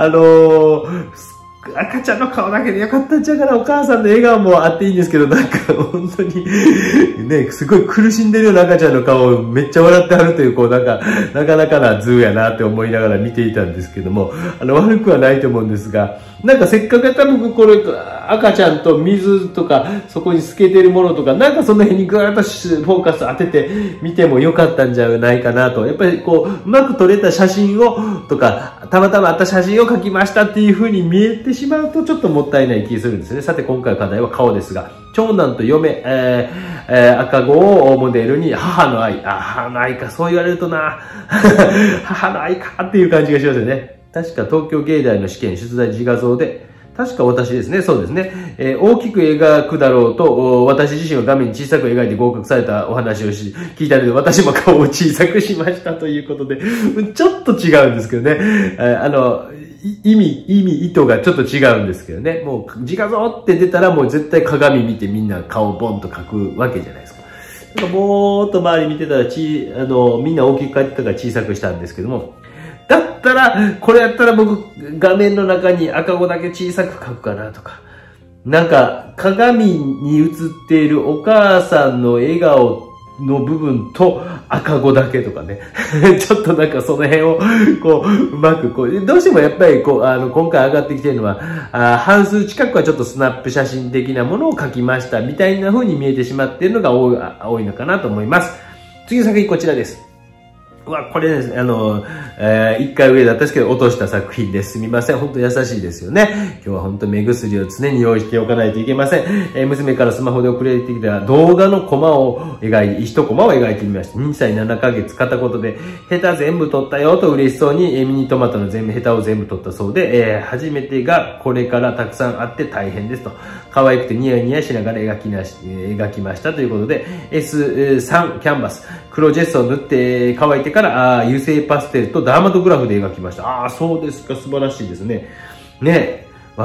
赤ちゃんの顔だけでよかったんちゃうかな。お母さんの笑顔もあっていいんですけど、なんか本当に、ね、すごい苦しんでるような赤ちゃんの顔をめっちゃ笑ってはるという、こうなんか、なかなかな図やなって思いながら見ていたんですけども、悪くはないと思うんですが、なんかせっかくやったら僕これ、赤ちゃんと水とか、そこに透けてるものとか、なんかその辺にぐーっとフォーカス当てて見てもよかったんじゃないかなと。やっぱりこう、うまく撮れた写真を、とか、たまたまあった写真を描きましたっていう風に見えてしまうとちょっともったいない気がするんですね。さて今回課題は顔ですが、長男と嫁、赤子をモデルに母の愛、母の愛か、そう言われるとな、母の愛かっていう感じがしますよね。確か東京芸大の試験出題時画像で、確か私ですね。そうですね。大きく描くだろうと、私自身は画面に小さく描いて合格されたお話を聞いたので、私も顔を小さくしましたということで、ちょっと違うんですけどね。意図がちょっと違うんですけどね。もう、自画像って出たらもう絶対鏡見てみんな顔ボンと描くわけじゃないですか。なんかぼーっと周り見てたらみんな大きく描いてたから小さくしたんですけども、だったら、これやったら僕、画面の中に赤子だけ小さく描くかなとか。なんか、鏡に映っているお母さんの笑顔の部分と赤子だけとかね。ちょっとなんかその辺を、こう、うまくこう、どうしてもやっぱりこう、今回上がってきてるのは、半数近くはちょっとスナップ写真的なものを描きました、みたいな風に見えてしまっているのが多いのかなと思います。次の作品こちらです。これですね、1回上だったんですけど、落とした作品です。すみません。本当優しいですよね。今日は本当目薬を常に用意しておかないといけません。娘からスマホで送られてきた動画の1コマを描いてみました。2歳7ヶ月片言で、ヘタ全部取ったよと嬉しそうに、ミニトマトのヘタを全部取ったそうで、初めてがこれからたくさんあって大変ですと。可愛くてニヤニヤしながら描きましたということで、S3 キャンバス、黒ジェスを塗って乾いてから油性パステルとダーマトグラフで描きました。そうですか、素晴らしいですね。ね、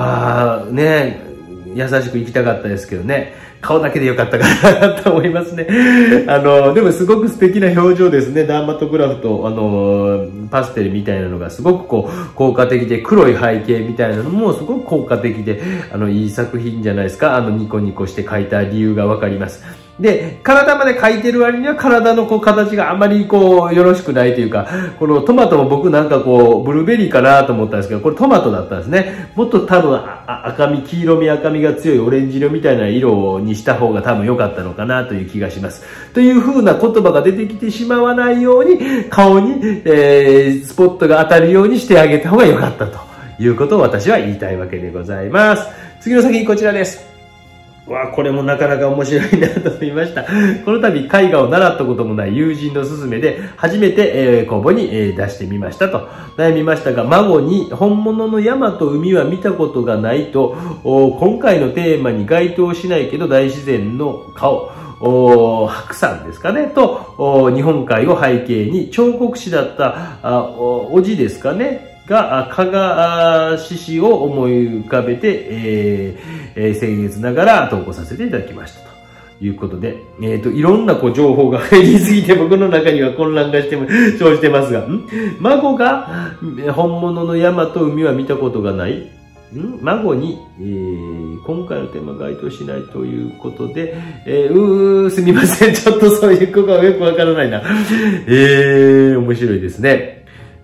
優しく行きたかったですけどね。顔だけでよかったかなと思いますね。でもすごく素敵な表情ですね。ダーマトグラフと、パステルみたいなのがすごくこう、効果的で、黒い背景みたいなのもすごく効果的で、いい作品じゃないですか。ニコニコして描いた理由がわかります。で、体まで描いてる割には体のこう形があまりこうよろしくないというか、このトマトも僕なんかこうブルーベリーかなと思ったんですけど、これトマトだったんですね。もっと多分黄色み赤みが強いオレンジ色みたいな色にした方が多分良かったのかなという気がします。という風な言葉が出てきてしまわないように、顔に、スポットが当たるようにしてあげた方が良かったということを私は言いたいわけでございます。次の作品こちらです。これもなかなか面白いなと思いました。この度絵画を習ったこともない友人の勧めで初めて、公募に、出してみましたと悩みましたが、孫に本物の山と海は見たことがないと、今回のテーマに該当しないけど大自然の顔、白山ですかねと、日本海を背景に彫刻師だったおじですかねが、加賀獅子を思い浮かべて、僭越ながら投稿させていただきましたということで、いろんな情報が入りすぎて僕の中には混乱が生じてますが、孫が本物の山と海は見たことがない孫に、今回のテーマ該当しないということで、すみません。ちょっとそういうことがよくわからないな。面白いですね。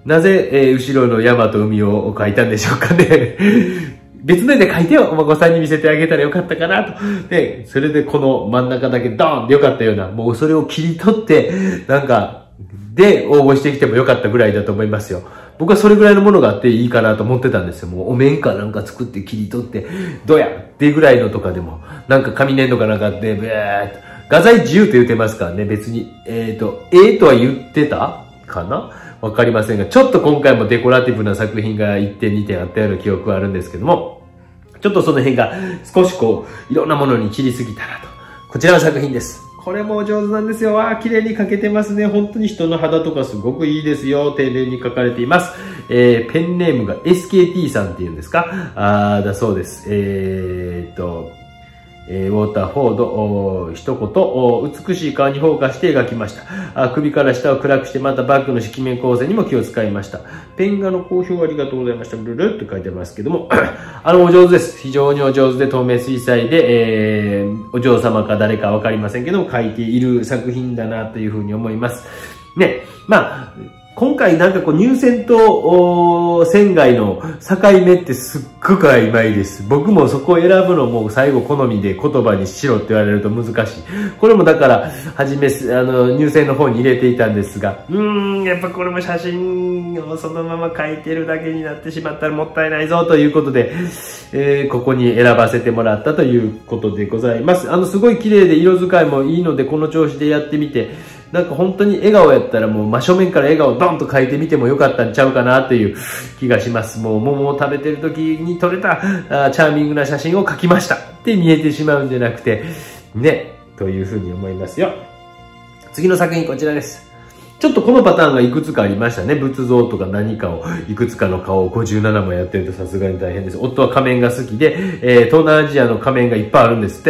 なぜ、後ろの山と海を描いたんでしょうかね。別の絵で描いてよ、お孫さんに見せてあげたらよかったかなと。で、それでこの真ん中だけドーンってよかったような、もうそれを切り取って、なんか、で応募してきてもよかったぐらいだと思いますよ。僕はそれぐらいのものがあっていいかなと思ってたんですよ。もうお面かなんか作って切り取って、どうやっていうぐらいのとかでも、なんか紙粘土かなんかあって、ブーっと。画材自由と言ってますからね、別に。とは言ってたかなわかりませんが、ちょっと今回もデコラティブな作品が1点2点あったような記憶はあるんですけども、ちょっとその辺が少しこう、いろんなものに散りすぎたなと。こちらの作品です。これもお上手なんですよ。綺麗に描けてますね。本当に人の肌とかすごくいいですよ。丁寧に描かれています。ペンネームが SKT さんっていうんですかだそうです。ウォーターフォード、一言、美しい顔にフォーカスして描きました。首から下を暗くして、またバッグの色面構成にも気を使いました。ペン画の好評ありがとうございました。ルルって書いてますけども、お上手です。非常にお上手で透明水彩で、お嬢様か誰かわかりませんけども、描いている作品だなというふうに思います。ね、まあ、今回なんかこう入選と船外の境目ってすっごく曖昧です。僕もそこを選ぶのも最後好みで言葉にしろって言われると難しい。これもだから初め入選の方に入れていたんですが、やっぱこれも写真をそのまま描いてるだけになってしまったらもったいないぞということで、ここに選ばせてもらったということでございます。すごい綺麗で色使いもいいのでこの調子でやってみて、なんか本当に笑顔やったらもう真正面から笑顔ドンと描いてみてもよかったんちゃうかなという気がします。もう桃を食べてる時に撮れたチャーミングな写真を描きましたって見えてしまうんじゃなくて、ね、というふうに思いますよ。次の作品こちらです。ちょっとこのパターンがいくつかありましたね。仏像とか何かを、いくつかの顔を57もやってるとさすがに大変です。夫は仮面が好きで、東南アジアの仮面がいっぱいあるんですって。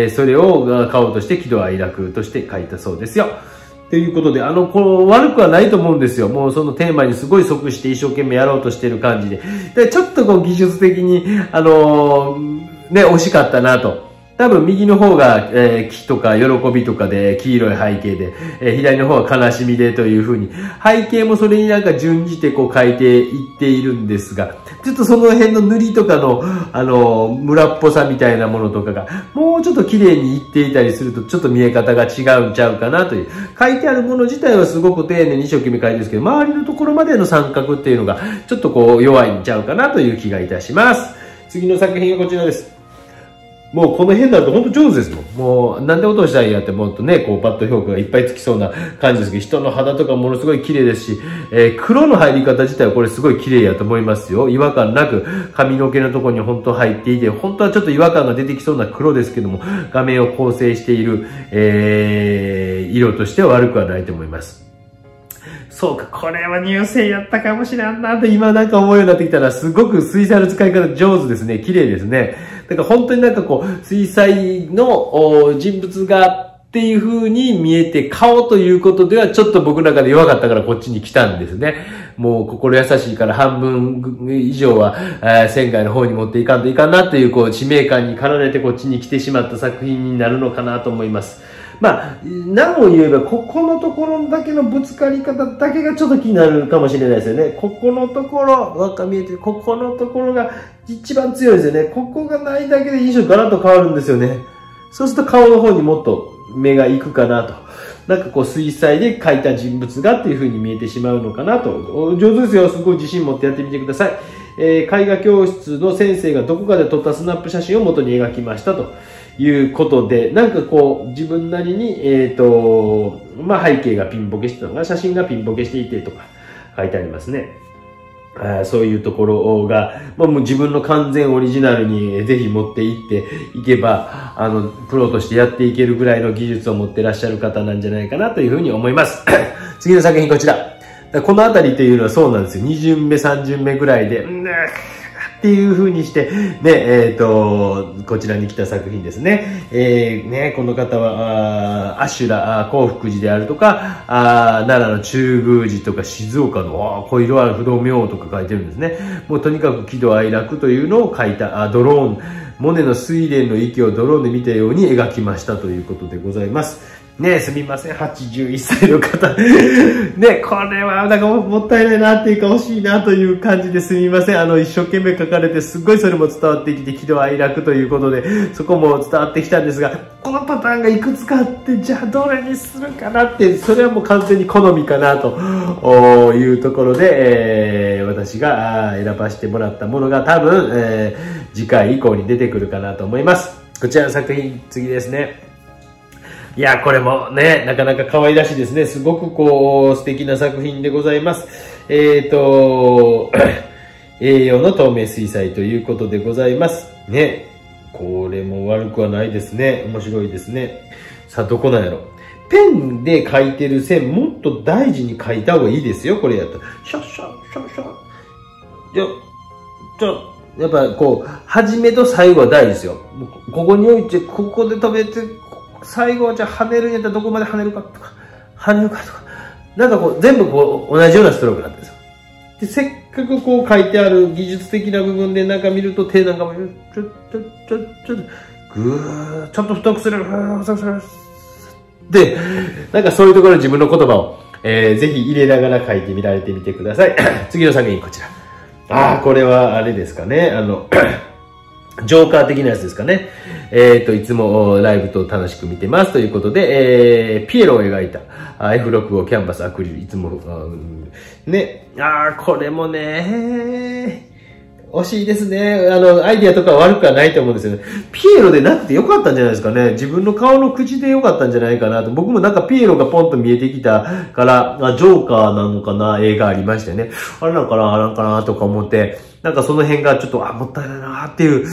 それを顔として喜怒哀楽として描いたそうですよ。ということで、悪くはないと思うんですよ。もうそのテーマにすごい即して一生懸命やろうとしてる感じで。で、ちょっとこう技術的に、惜しかったなと。多分右の方が、喜とか喜びとかで黄色い背景で、左の方は悲しみでという風に、背景もそれになんか準じてこう描いていっているんですが、ちょっとその辺の塗りとかの、村っぽさみたいなものとかが、もうちょっと綺麗にいっていたりすると、ちょっと見え方が違うんちゃうかなという。書いてあるもの自体はすごく丁寧に一生懸命書いてるんですけど、周りのところまでの三角っていうのが、ちょっとこう弱いんちゃうかなという気がいたします。次の作品がこちらです。もうこの辺になると本当上手ですもん。もうなんで落としたらいいやってもっとね、こうパッと評価がいっぱいつきそうな感じですけど、人の肌とかものすごい綺麗ですし、黒の入り方自体はこれすごい綺麗やと思いますよ。違和感なく髪の毛のところに本当入っていて、本当はちょっと違和感が出てきそうな黒ですけども、画面を構成している、色としては悪くはないと思います。そうか、これは入選やったかもしれんなと今なんか思うようになってきたら、すごく水彩の使い方上手ですね。綺麗ですね。だから本当になんかこう、水彩の人物画っていう風に見えて、顔ということではちょっと僕の中で弱かったからこっちに来たんですね。もう心優しいから半分以上は、仙外の方に持っていかんといかんなというこう、使命感に駆られてこっちに来てしまった作品になるのかなと思います。まあ、何も言えば、ここのところだけのぶつかり方だけがちょっと気になるかもしれないですよね。ここのところ、見えてる、ここのところが一番強いですよね。ここがないだけで印象ガラッと変わるんですよね。そうすると顔の方にもっと目が行くかなと。なんかこう水彩で描いた人物がっていう風に見えてしまうのかなと。上手ですよ。すごい自信持ってやってみてください。絵画教室の先生がどこかで撮ったスナップ写真を元に描きましたということで、なんかこう自分なりに、まあ背景がピンボケしてたのが写真がピンボケしていてとか書いてありますね。そういうところが、まあ、もう自分の完全オリジナルにぜひ持っていっていけば、プロとしてやっていけるぐらいの技術を持ってらっしゃる方なんじゃないかなというふうに思います。次の作品こちら。このあたりというのはそうなんですよ。2巡目、3巡目ぐらいで、っていう風にして、ね、こちらに来た作品ですね。ね、この方は、阿修羅、興福寺であるとか、奈良の中宮寺とか静岡の、小色ある不動明王とか書いてるんですね。もうとにかく喜怒哀楽というのを書いた、ドローン、モネの睡蓮の息をドローンで見たように描きましたということでございます。 ね、すみません、81歳の方。ね、これはなんかもったいないなっていうか欲しいなという感じですみません。一生懸命書かれて、すっごいそれも伝わってきて、喜怒哀楽ということで、そこも伝わってきたんですが、このパターンがいくつかあって、じゃあどれにするかなって、それはもう完全に好みかなというところで、私が選ばせてもらったものが多分、次回以降に出てくるかなと思います。こちらの作品、次ですね。いや、これもね、なかなか可愛らしいですね。すごく素敵な作品でございます。栄養の透明水彩ということでございます。ね。これも悪くはないですね。面白いですね。さあ、どこなんやろ。ペンで描いてる線、もっと大事に描いた方がいいですよ、これやったら。シャッシャッシャッシャッ。やっぱ初めと最後は大事ですよ。ここに置いて、ここで止めて、最後はじゃあ跳ねるんやったらどこまで跳ねるかとか、跳ねるかとか。なんか全部同じようなストロークなんですよ。で、せっかく書いてある技術的な部分でなんか見ると手なんかも、ちょっと、ぐー、ちょっと太くする、細くする。で、なんかそういうところ自分の言葉を、ぜひ入れながら書いてみられてみてください。次の作品こちら。これはあれですかね。ジョーカー的なやつですかね。いつもライブと楽しく見てますということで、ピエロを描いた F6 をキャンバスアクリル、いつも、ね。これもね、惜しいですね。アイディアとかは悪くはないと思うんですよね。ピエロでなくてよかったんじゃないですかね。自分の顔の口でよかったんじゃないかなと。僕もなんかピエロがポンと見えてきたから、ジョーカーなのかな、映画ありましたよね。あれなんかなとか思って、なんかその辺がちょっと、もったいないなっていう、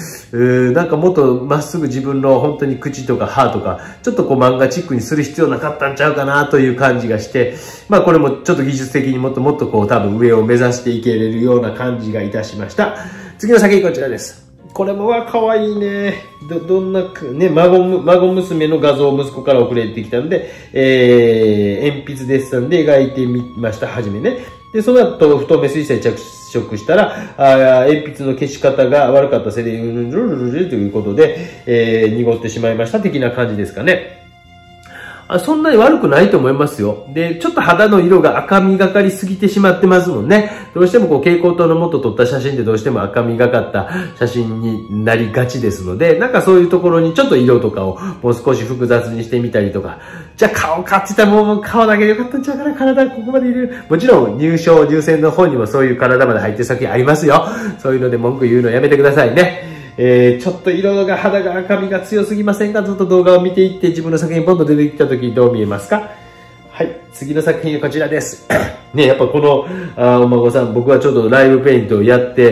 なんかもっとまっすぐ自分の本当に口とか歯とか、ちょっと漫画チックにする必要なかったんちゃうかなという感じがして、これもちょっと技術的にもっと多分上を目指していけれるような感じがいたしました。次の作品こちらです。これも可愛いね。どんな、ね、孫娘の画像を息子から送られてきたので、鉛筆デッサンで描いてみました、はじめね。で、その後、不透明水彩着色したら、鉛筆の消し方が悪かったせいで、ということで、濁ってしまいました的な感じですかね。そんなに悪くないと思いますよ。で、ちょっと肌の色が赤みがかりすぎてしまってますもんね。どうしても蛍光灯の元撮った写真ってどうしても赤みがかった写真になりがちですので、なんかそういうところにちょっと色とかをもう少し複雑にしてみたりとか、じゃあ顔かって言ったらもう顔だけでよかったんちゃうかな、体ここまで入れる。もちろん入選の方にもそういう体まで入ってる作品ありますよ。そういうので文句言うのやめてくださいね。ちょっと肌が赤みが強すぎませんか？ずっと動画を見ていって自分の作品ポンと出てきた時にどう見えますか？はい。次の作品はこちらです。ね、やっぱこの、お孫さん、僕はちょっとライブペイントをやって、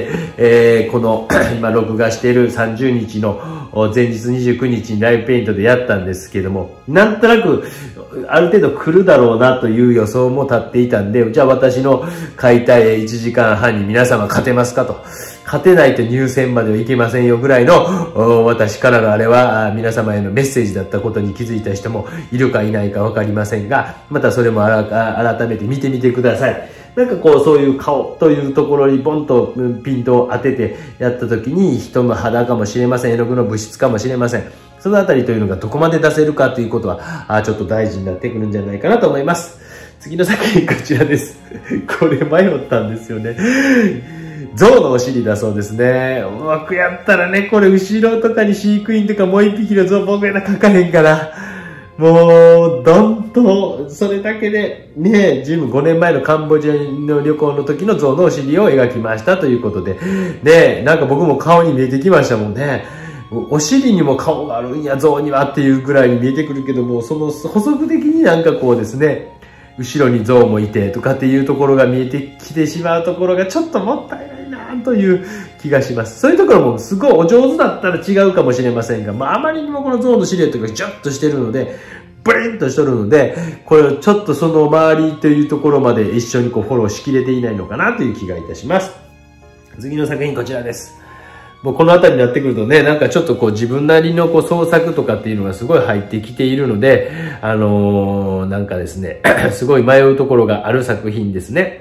この、今録画している30日の前日29日にライブペイントでやったんですけども、なんとなく、ある程度来るだろうなという予想も立っていたんで、じゃあ私の書いた絵1時間半に皆様勝てますかと。勝てないと入選まではいけませんよぐらいの私からのあれは皆様へのメッセージだったことに気づいた人もいるかいないかわかりませんが、またそれも改めて見てみてください。なんかそういう顔というところにボンとピントを当ててやった時に人の肌かもしれません、絵の具の物質かもしれません。そのあたりというのがどこまで出せるかということはちょっと大事になってくるんじゃないかなと思います。次の作品こちらです。これ迷ったんですよね。象のお尻だそうですね。うまくやったらね、これ後ろとかに飼育員とかもう一匹の象僕やな描かへんから。もう、どんと、それだけで、ね、自分5年前のカンボジアの旅行の時の象のお尻を描きましたということで。ね、なんか僕も顔に見えてきましたもんね。お尻にも顔があるんや、象にはっていうぐらいに見えてくるけども、その補足的になんかですね、後ろに象もいてとかっていうところが見えてきてしまうところがちょっともったいないなという気がします。そういうところもすごいお上手だったら違うかもしれませんが、あまりにもこの象のシルエットがジュッとしてるので、ブリンとしとるので、これをちょっとその周りというところまで一緒にフォローしきれていないのかなという気がいたします。次の作品こちらです。もうこの辺りになってくるとね、なんかちょっと自分なりの創作とかっていうのがすごい入ってきているので、なんかですね、すごい迷うところがある作品ですね。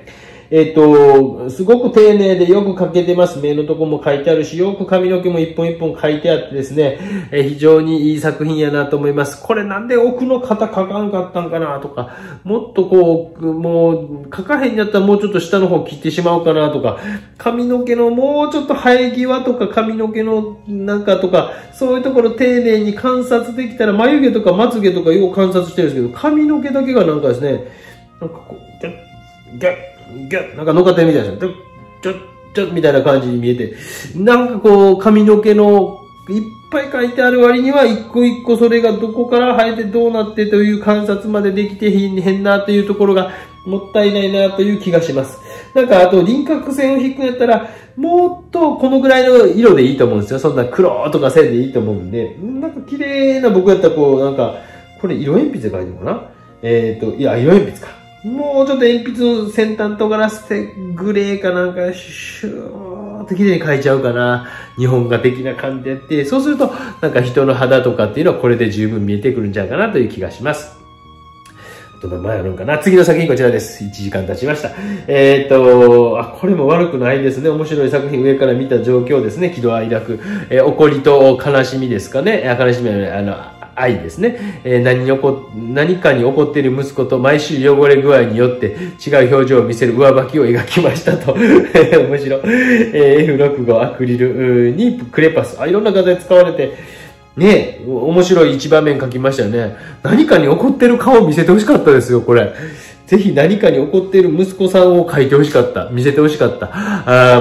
すごく丁寧でよく描けてます。目のとこも描いてあるし、よく髪の毛も一本一本描いてあってですね、非常にいい作品やなと思います。これなんで奥の肩描かんかったんかなとか、もっとこう、もう、描かへんやったらもうちょっと下の方切ってしまうかなとか、髪の毛のもうちょっと生え際とか髪の毛のなんかとか、そういうところ丁寧に観察できたら、眉毛とかまつ毛とかよく観察してるんですけど、髪の毛だけがなんかですね、なんかこう、ギャッ、なんか乗っかってるみたいですよ。ちょみたいな感じに見えて、なんかこう、髪の毛のいっぱい書いてある割には、一個一個それがどこから生えてどうなってという観察までできてへんなというところがもったいないなという気がします。なんかあと輪郭線を引くんやったら、もっとこのぐらいの色でいいと思うんですよ。そんな黒とか線でいいと思うんで、なんか綺麗な僕やったらこう、なんか、これ色鉛筆で書いてるのかないや、色鉛筆か。もうちょっと鉛筆の先端尖らせて、グレーかなんか、シューって綺麗に描いちゃうかな。日本画的な感じでやって、そうすると、なんか人の肌とかっていうのはこれで十分見えてくるんちゃうかなという気がします。どんな前あるんかな。次の作品こちらです。1時間経ちました。これも悪くないですね。面白い作品上から見た状況ですね。喜怒哀楽。怒りと悲しみですかね。悲しみは愛ですね。何かに怒っている息子と毎週汚れ具合によって違う表情を見せる上履きを描きましたと。面白い。F65 アクリルにクレパス。いろんな画材使われて、ねえ、面白い一場面描きましたよね。何かに怒ってる顔を見せてほしかったですよ、これ。ぜひ何かに怒っている息子さんを描いてほしかった。見せてほしかった。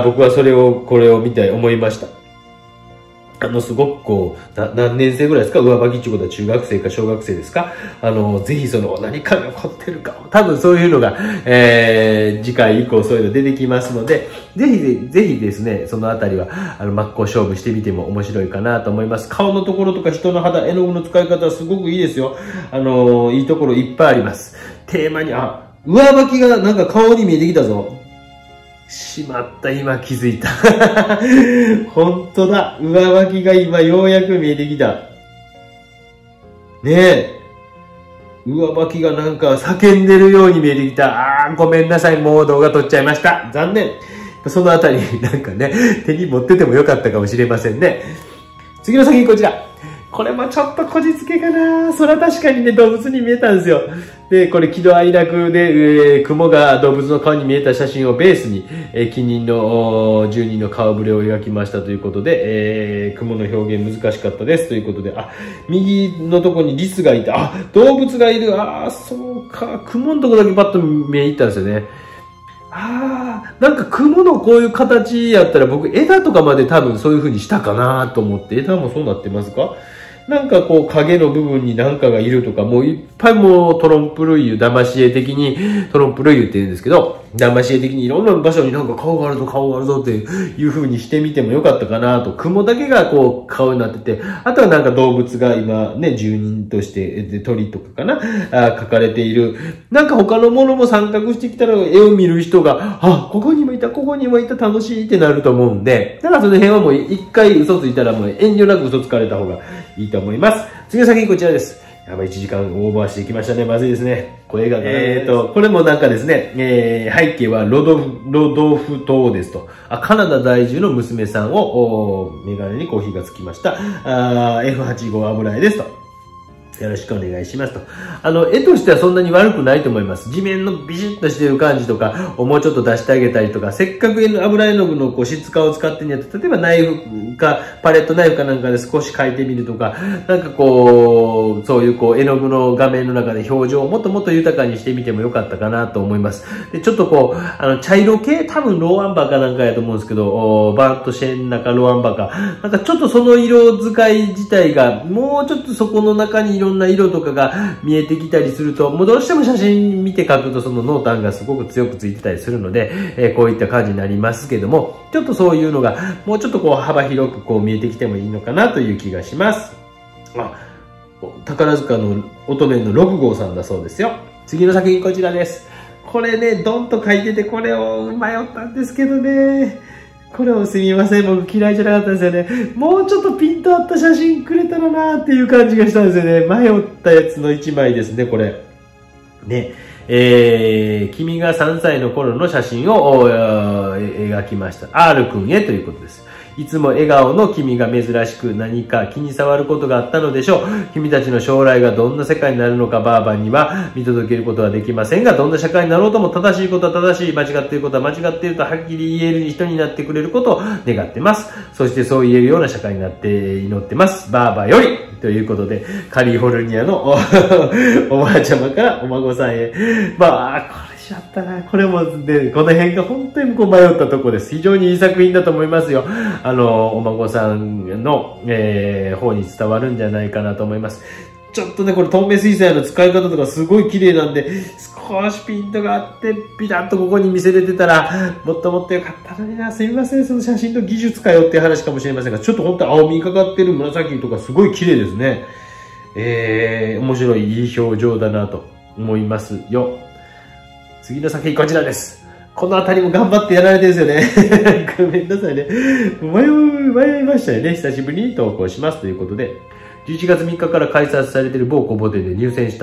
僕はこれを見て思いました。すごくこう、何年生ぐらいですか？上履きっていうことは中学生か小学生ですか？ぜひ何かに起こってるか。多分そういうのが、次回以降そういうの出てきますので、ぜひですね、そのあたりは、真っ向勝負してみても面白いかなと思います。顔のところとか人の肌、絵の具の使い方はすごくいいですよ。いいところいっぱいあります。テーマに、上履きがなんか顔に見えてきたぞ。しまった、今気づいた。本当だ。上履きが今ようやく見えてきた。ねえ。上履きがなんか叫んでるように見えてきた。ごめんなさい。もう動画撮っちゃいました。残念。そのあたり、なんかね、手に持っててもよかったかもしれませんね。次の作品こちら。これもちょっとこじつけかな。それは確かにね、動物に見えたんですよ。で、これ喜怒哀楽で、雲が動物の顔に見えた写真をベースに、近隣の住人の顔ぶれを描きましたということで、雲の表現難しかったですということで、右のとこにリスがいて、動物がいる。そうか。雲のとこだけパッと見え入ったんですよね。なんか雲のこういう形やったら僕枝とかまで多分そういう風にしたかなと思って、枝もそうなってますか？なんかこう影の部分に何かがいるとか、もういっぱいもうトロンプ類油、騙し絵的にトロンプ類油って言うんですけど、騙し絵的にいろんな場所になんか顔があるぞっていう風にしてみてもよかったかなと。雲だけがこう顔になってて、あとはなんか動物が今ね、住人として鳥とかかな、描かれている。なんか他のものも参画してきたら絵を見る人が、ここにもいた、楽しいってなると思うんで、だからその辺はもう一回嘘ついたらもう遠慮なく嘘つかれた方がいいと思います。次の作品こちらです。やばい、1時間オーバーしていきましたね。まずいですね。これが、これもなんかですね、背景はロドフ島ですと。カナダ在住の娘さんを、メガネにコーヒーがつきました。F85 油絵ですと。よろしくお願いしますと。絵としてはそんなに悪くないと思います。地面のビシッとしてる感じとかをもうちょっと出してあげたりとか、せっかく油絵の具の質感を使ってんやったら、例えばナイフか、パレットナイフかなんかで少し描いてみるとか、なんかこう、そういう絵の具の画面の中で表情をもっともっと豊かにしてみてもよかったかなと思います。で、ちょっと茶色系、多分ローアンバーかなんかやと思うんですけど、バーンとシェンナかローアンバーか、なんかちょっとその色使い自体が、もうちょっとそこの中にいろんな色とかが見えてきたりすると、もうどうしても写真見て描くとその濃淡がすごく強くついてたりするので、こういった感じになりますけども、ちょっとそういうのがもうちょっと幅広く見えてきてもいいのかなという気がします。宝塚の乙女の6号さんだそうですよ。次の作品こちらです。これね、ドンと描いてて、これを迷ったんですけどね。これをすみません。僕嫌いじゃなかったんですよね。もうちょっとピント合った写真くれたらなーっていう感じがしたんですよね。迷ったやつの1枚ですね、これ。ね。 君が3歳の頃の写真を描きました。R 君へということです。いつも笑顔の君が珍しく何か気に障ることがあったのでしょう。君たちの将来がどんな世界になるのかばあばには見届けることはできませんが、どんな社会になろうとも正しいことは正しい、間違っていることは間違っているとはっきり言える人になってくれることを願ってます。そしてそう言えるような社会になって祈ってます。ばあばよりということで、カリフォルニアのおばあちゃまからお孫さんへ。まあ、これしちゃったな。これもね、この辺が本当にこう迷ったところです。非常にいい作品だと思いますよ。お孫さんの、方に伝わるんじゃないかなと思います。ちょっとね、これ透明水彩の使い方とかすごい綺麗なんで、少しピントがあって、ピタッとここに見せれてたら、もっともっとよかったのにな。すみません、その写真の技術かよっていう話かもしれませんが、ちょっと本当青みかかってる紫とかすごい綺麗ですね。面白い、いい表情だなと思いますよ。次の作品こちらです。このあたりも頑張ってやられてるんですよね。ごめんなさいね。迷いましたよね。久しぶりに投稿しますということで。11月3日から開催されている某コボ店で入選した。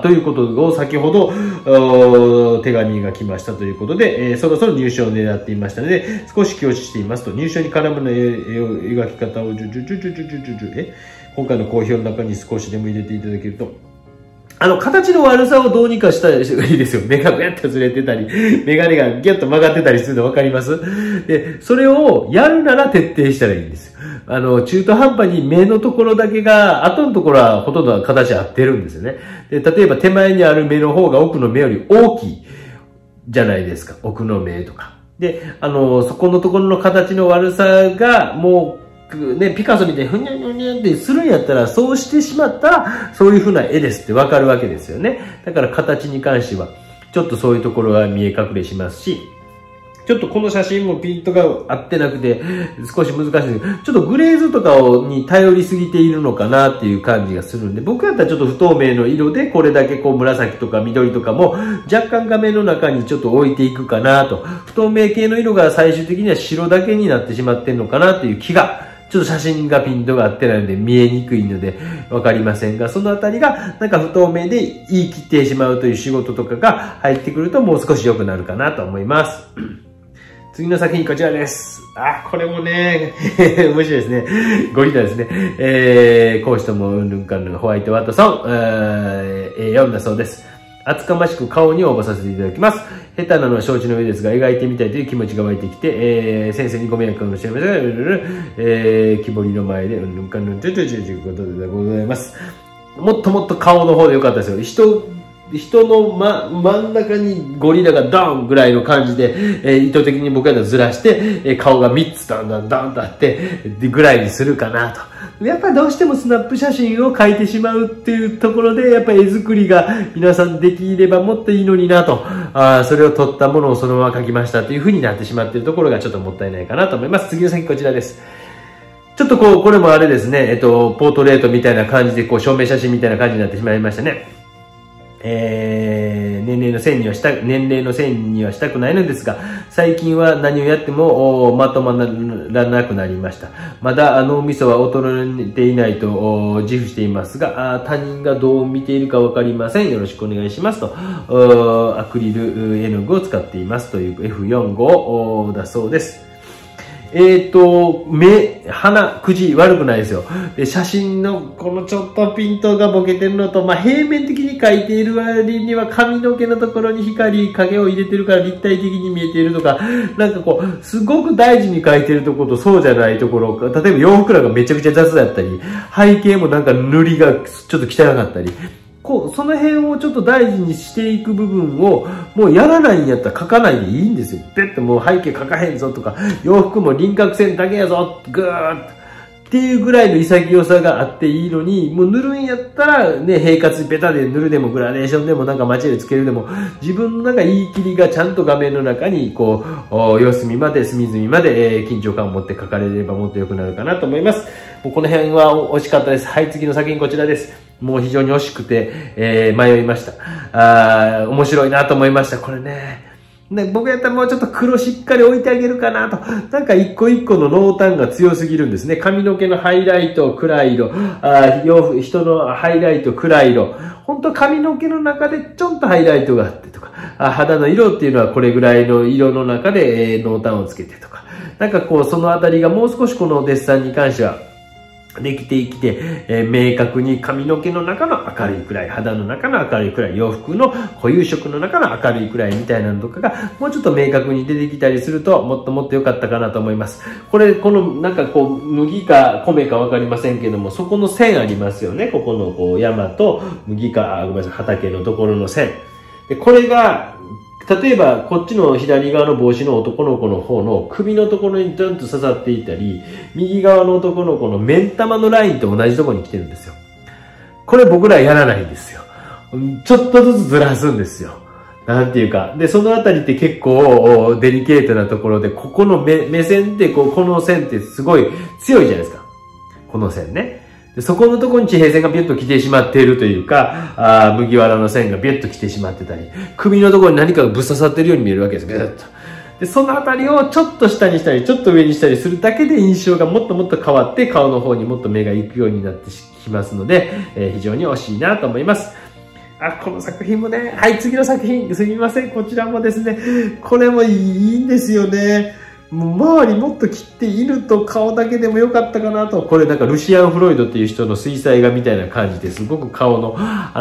ということを先ほど、手紙が来ましたということで、そろそろ入賞を狙っていましたので、少し恐縮していますと、入賞に絡むの絵を描き方を今回の好評の中に少しでも入れていただけると、形の悪さをどうにかしたらいいですよ。目がぐやっとずれてたり、メガネがギュッと曲がってたりするの分かります？で、それをやるなら徹底したらいいんです。中途半端に目のところだけが、後のところはほとんど形合ってるんですよね。で、例えば手前にある目の方が奥の目より大きいじゃないですか。奥の目とか。で、そこのところの形の悪さが、もう、ね、ピカソみたいにふにゃふにゃってするんやったら、そうしてしまったら、そういう風な絵ですってわかるわけですよね。だから形に関しては、ちょっとそういうところが見え隠れしますし、ちょっとこの写真もピントが合ってなくて、少し難しいですけど、ちょっとグレーズとかに頼りすぎているのかなっていう感じがするんで、僕やったらちょっと不透明の色で、これだけこう紫とか緑とかも、若干画面の中にちょっと置いていくかなと。不透明系の色が最終的には白だけになってしまってるのかなっていう気が、ちょっと写真がピントが合ってないので見えにくいのでわかりませんが、そのあたりがなんか不透明で言い切ってしまうという仕事とかが入ってくるともう少し良くなるかなと思います。次の作品こちらです。これもね、面白いですね。ゴリラですね。講師ともうんぬんかんぬんホワイトワトソン、A4 だそうです。厚かましく顔に応募させていただきます。下手なのは承知の上ですが、描いてみたいという気持ちが湧いてきて、先生にご迷惑かもしれませんが、木彫りの前で、うんぬんかんぬんということでございます。もっともっと顔の方でよかったですよ。人の真ん中にゴリラがドンぐらいの感じで、意図的に僕らとずらして、顔が3つドンとあって、ぐらいにするかなと。やっぱりどうしてもスナップ写真を描いてしまうっていうところで、やっぱり絵作りが皆さんできればもっといいのになと、それを撮ったものをそのまま描きましたという風になってしまっているところがちょっともったいないかなと思います。次の先こちらです。ちょっとこれもあれですね、ポートレートみたいな感じで、証明写真みたいな感じになってしまいましたね。年齢の線にはしたくないのですが、最近は何をやってもまとまらなくなりました。まだ脳みそは衰えていないと自負していますが、他人がどう見ているかわかりません。よろしくお願いしますと、アクリル絵の具を使っていますという F45 だそうです。目、鼻、口、悪くないですよ。で、写真のこのちょっとピントがボケてるのと、平面的に描いている割には髪の毛のところに光、影を入れてるから立体的に見えているとか、なんかすごく大事に描いてるところとそうじゃないところ、例えば洋服なんかめちゃくちゃ雑だったり、背景もなんか塗りがちょっと汚かったり、その辺をちょっと大事にしていく部分を、もうやらないんやったら描かないでいいんですよ。ペッともう背景描かへんぞとか、洋服も輪郭線だけやぞ、ぐーっと。っていうぐらいの潔さがあっていいのに、もう塗るんやったらね、平滑ベタで塗るでもグラデーションでもなんか間違いつけるでも、自分のなんか言い切りがちゃんと画面の中に四隅まで隅々まで、緊張感を持って描かれればもっと良くなるかなと思います。もうこの辺は惜しかったです。はい、次の作品こちらです。もう非常に惜しくて、迷いました。面白いなと思いました。これね。 僕やったらもうちょっと黒しっかり置いてあげるかなと。なんか一個一個の濃淡が強すぎるんですね。髪の毛のハイライト、暗い色。人のハイライト、暗い色。本当髪の毛の中でちょんとハイライトがあってとか。肌の色っていうのはこれぐらいの色の中で濃淡をつけてとか。なんかこう、そのあたりがもう少しこのデッサンに関しては、できてきて、明確に髪の毛の中の明るいくらい、肌の中の明るいくらい、洋服の固有色の中の明るいくらいみたいなのとかが、もうちょっと明確に出てきたりすると、もっともっと良かったかなと思います。このなんかこう、麦か米かわかりませんけども、そこの線ありますよね。ここのこう、山と麦か、ごめんなさい、畑のところの線。で、これが、例えば、こっちの左側の帽子の男の子の方の首のところにドンと刺さっていたり、右側の男の子の目ん玉のラインと同じところに来てるんですよ。これ僕らやらないんですよ。ちょっとずつずらすんですよ。なんていうか。で、そのあたりって結構デリケートなところで、ここの目線ってこの線ってすごい強いじゃないですか。この線ね。そこのところに地平線がビュッと来てしまっているというか、麦わらの線がビュッと来てしまってたり、首のところに何かがぶっ刺さってるように見えるわけです。ビュッと。で、そのあたりをちょっと下にしたり、ちょっと上にしたりするだけで印象がもっともっと変わって、顔の方にもっと目が行くようになってきますので、非常に惜しいなと思います。この作品もね、はい、次の作品、すみません、こちらもですね、これもいいんですよね。もう周りもっと切って犬と顔だけでもよかったかなと。これなんかルシアン・フロイドっていう人の水彩画みたいな感じですごく顔の、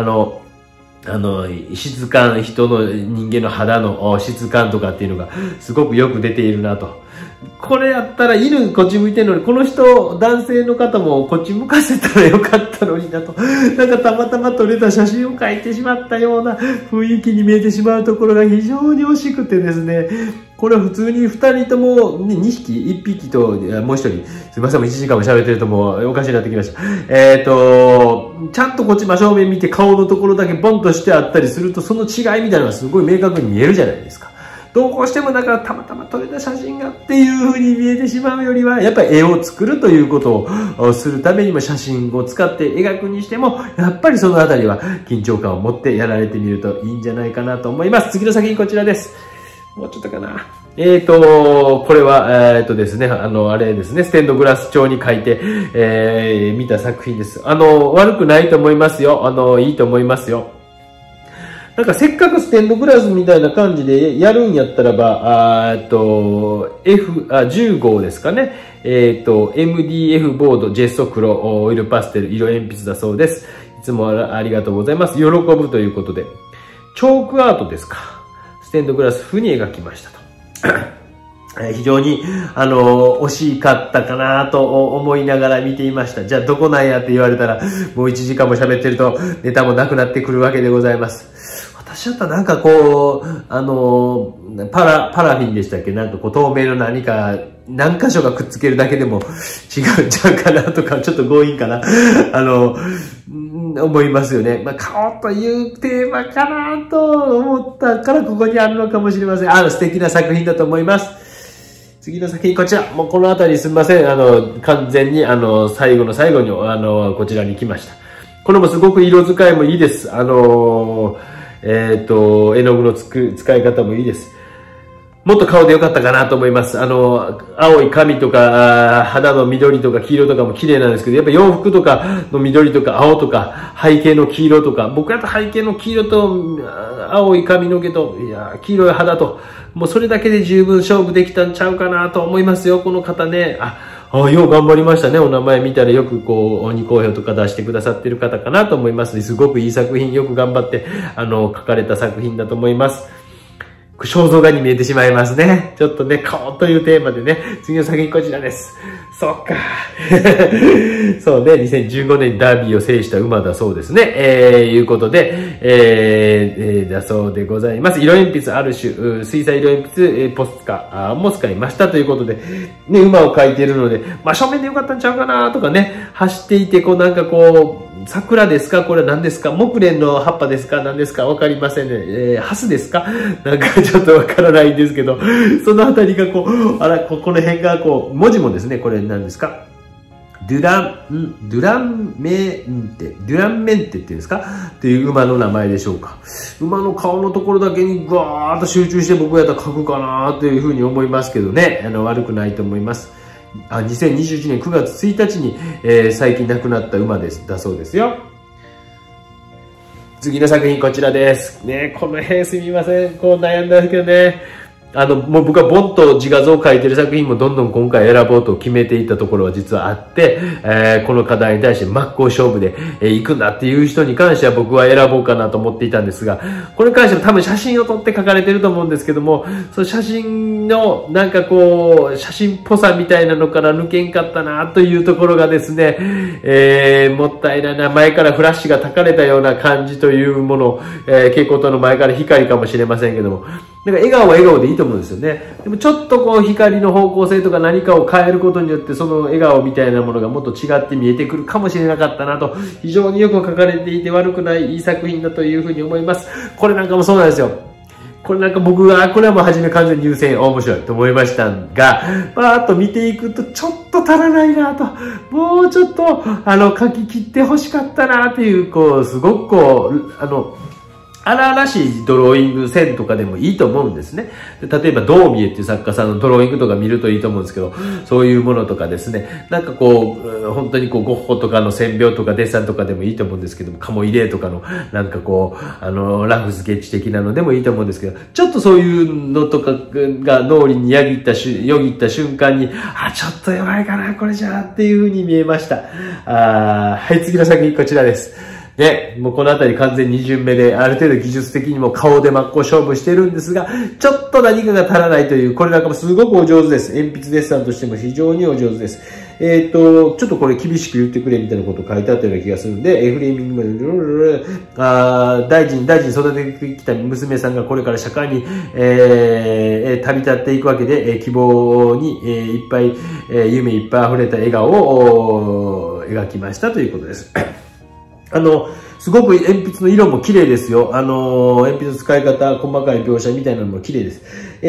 質感、人の人間の肌の質感とかっていうのがすごくよく出ているなと。これやったら犬こっち向いてるのに、この人、男性の方もこっち向かせたらよかったのになと。なんかたまたま撮れた写真を描いてしまったような雰囲気に見えてしまうところが非常に惜しくてですね。これは普通に2人とも、2匹 ?1 匹と、もう1人。すいません、もう1時間も喋ってるともうおかしになってきました。ちゃんとこっち真正面見て顔のところだけボンとしてあったりすると、その違いみたいなのがすごい明確に見えるじゃないですか。どうしてもだからたまたま撮れた写真がっていう風に見えてしまうよりは、やっぱり絵を作るということをするためにも写真を使って描くにしても、やっぱりそのあたりは緊張感を持ってやられてみるといいんじゃないかなと思います。次の作品こちらです。もうちょっとかな。これは、ですね、あれですね、ステンドグラス調に書いて、見た作品です。悪くないと思いますよ。いいと思いますよ。なんかせっかくステンドグラスみたいな感じでやるんやったらば、10号ですかね。MDF ボード、ジェッソ黒、オイルパステル、色鉛筆だそうです。いつもありがとうございます。喜ぶということで。チョークアートですか。ステンドグラス風に描きましたと。非常に、惜しかったかなと思いながら見ていました。じゃあどこなんやって言われたら、もう1時間も喋ってるとネタもなくなってくるわけでございます。私だったらなんかこう、パラフィンでしたっけ、なんかこう透明の何箇所がくっつけるだけでも違うんちゃうかなとか、ちょっと強引かな。思いますよね。顔というテーマかなと思ったからここにあるのかもしれません。素敵な作品だと思います。次の作品こちら。もうこのあたりすみません。完全に最後の最後にこちらに来ました。これもすごく色使いもいいです。絵の具の使い方もいいです。もっと顔でよかったかなと思います。青い髪とか、肌の緑とか黄色とかも綺麗なんですけど、やっぱ洋服とかの緑とか青とか、背景の黄色とか、僕だと背景の黄色と、青い髪の毛と、黄色い肌と、もうそれだけで十分勝負できたんちゃうかなと思いますよ、この方ね。よう頑張りましたね。お名前見たらよくこう、鬼好評とか出してくださってる方かなと思います。すごくいい作品、よく頑張って、書かれた作品だと思います。肖像画に見えてしまいますね。ちょっとね、顔というテーマでね、次の作品こちらです。そっか。そうね、2015年にダービーを制した馬だそうですね。いうことで、だそうでございます。色鉛筆ある種、水彩色鉛筆、ポスカも使いましたということで、ね、馬を描いているので、正面でよかったんちゃうかなとかね、走っていて、なんか桜ですかこれは何ですか木蓮の葉っぱですか何ですかわかりませんね。ハスですかなんかちょっとわからないんですけど、そのあたりがこの辺が文字もですね、これ何ですかドゥランメンテっていうんですかっていう馬の名前でしょうか。馬の顔のところだけにぐわーっと集中して僕やったら描くかなというふうに思いますけどね。悪くないと思います。2021年9月1日に、最近亡くなった馬だそうですよ。次の作品こちらです。ね、この辺すみません。こう悩んだんですけどね。もう僕はボンと自画像を描いてる作品もどんどん今回選ぼうと決めていったところは実はあって、この課題に対して真っ向勝負で、行くんだっていう人に関しては僕は選ぼうかなと思っていたんですが、これに関しては多分写真を撮って書かれてると思うんですけども、その写真のなんかこう、写真っぽさみたいなのから抜けんかったなというところがですね、もったいないな、前からフラッシュが焚かれたような感じというもの、蛍光灯の前から光かもしれませんけども、なんか笑顔は笑顔でいいと思うんですよね。でもちょっとこう光の方向性とか何かを変えることによってその笑顔みたいなものがもっと違って見えてくるかもしれなかったなと、非常によく書かれていて悪くないいい作品だというふうに思います。これなんかもそうなんですよ。これなんか僕は、これはもう初め完全に優先面白いと思いましたが、バーッと見ていくとちょっと足らないなと、もうちょっと書き切って欲しかったなっていう、こう、すごくこう、荒々しいドローイング線とかでもいいと思うんですね。例えば、道見えっていう作家さんのドローイングとか見るといいと思うんですけど、そういうものとかですね、なんかこう、本当にこう、ゴッホとかの線描とかデッサンとかでもいいと思うんですけども、カモイレーとかの、なんかこう、ラフスケッチ的なのでもいいと思うんですけど、ちょっとそういうのとかが脳裏によぎった瞬間に、ちょっと弱いかな、これじゃあっていう風に見えました。はい、次の作品こちらです。ね、もうこのあたり完全に2巡目で、ある程度技術的にも顔で真っ向勝負してるんですが、ちょっと何かが足らないという、これなんかもすごくお上手です。鉛筆デッサンとしても非常にお上手です。ちょっとこれ厳しく言ってくれみたいなこと書いてあったような気がするんで、フレーミングまで、大臣育ててきた娘さんがこれから社会に、旅立っていくわけで、希望に、いっぱい、夢いっぱい溢れた笑顔を描きましたということです。すごく鉛筆の色も綺麗ですよ。鉛筆の使い方、細かい描写みたいなのも綺麗です。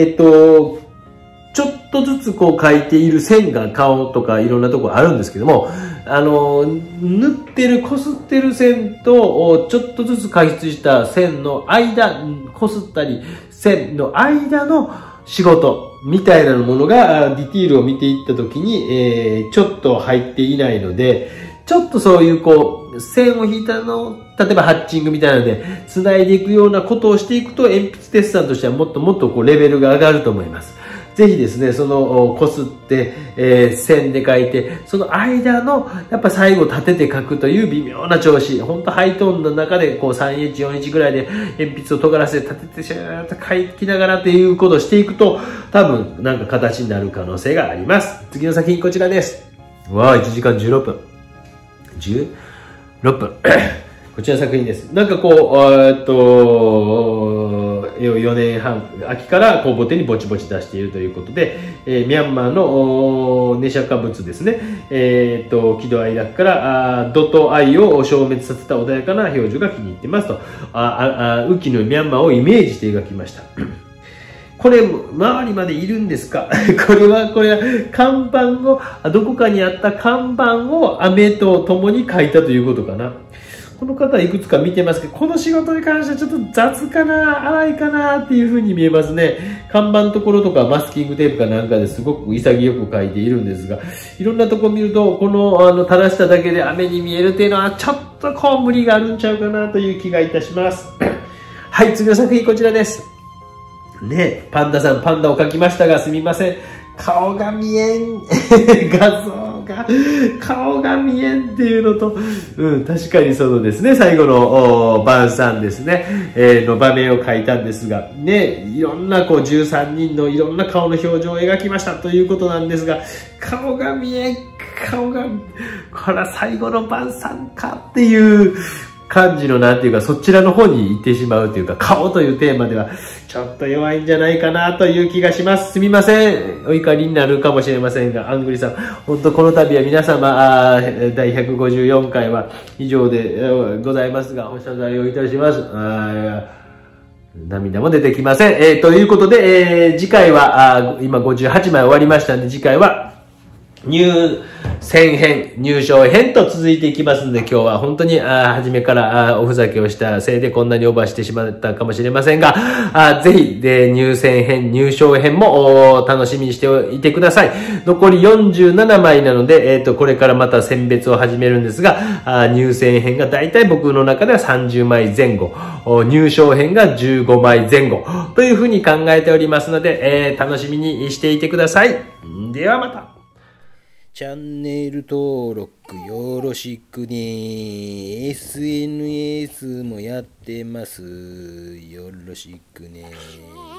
ちょっとずつこう描いている線が顔とかいろんなところあるんですけども、塗ってる、こすってる線と、ちょっとずつ描出した線の間、こすったり、線の間の仕事みたいなものが、ディティールを見ていったときに、ちょっと入っていないので、ちょっとそういうこう、線を引いたのを、例えばハッチングみたいなので、繋いでいくようなことをしていくと、鉛筆デッサンとしてはもっともっとこう、レベルが上がると思います。ぜひですね、その、こすって、線で描いて、その間の、やっぱ最後立てて描くという微妙な調子。ほんとハイトーンの中で、こう 3H、4H ぐらいで鉛筆を尖らせて立ててシューッと描きながらっていうことをしていくと、多分なんか形になる可能性があります。次の作品こちらです。わー、1時間16分。16分。こちらの作品です。なんかこう、4年半、秋からこうボテにぼちぼち出しているということで、ミャンマーのネシャカ物ですね。喜怒哀楽から怒と愛を消滅させた穏やかな表情が気に入ってますと。雨季のミャンマーをイメージして描きました。これ、周りまでいるんですかこれは、看板を、どこかにあった看板を雨と共に描いたということかな。この方いくつか見てますけど、この仕事に関してはちょっと雑かな、荒いかなっていう風に見えますね。看板のところとかマスキングテープかなんかですごく潔く描いているんですが、いろんなとこ見ると、この、垂らしただけで雨に見えるっていうのは、ちょっとこう無理があるんちゃうかなという気がいたします。はい、次の作品こちらです。ね、パンダさん、パンダを描きましたが、すみません。顔が見えん。画像が、顔が見えんっていうのと、確かにそのですね、最後の晩餐ですね、の場面を描いたんですが、ね、いろんなこう13人のいろんな顔の表情を描きましたということなんですが、顔が見えん、これは最後の晩餐かっていう、感じのなんていうか、そちらの方に行ってしまうというか、顔というテーマでは、ちょっと弱いんじゃないかなという気がします。すみません。お怒りになるかもしれませんが、アングリさん、本当この度は皆様、第154回は以上でございますが、お謝罪をいたします。涙も出てきません。ということで、次回は、今58枚終わりましたんで、次回は、 入選編、入賞編と続いていきますので、今日は本当に、初めからおふざけをしたせいでこんなにオーバーしてしまったかもしれませんが、ぜひ、入選編、入賞編も楽しみにしていてください。残り47枚なので、これからまた選別を始めるんですが、入選編がだいたい僕の中では30枚前後、入賞編が15枚前後、というふうに考えておりますので、楽しみにしていてください。ではまた。チャンネル登録よろしくね。SNS もやってます。よろしくね。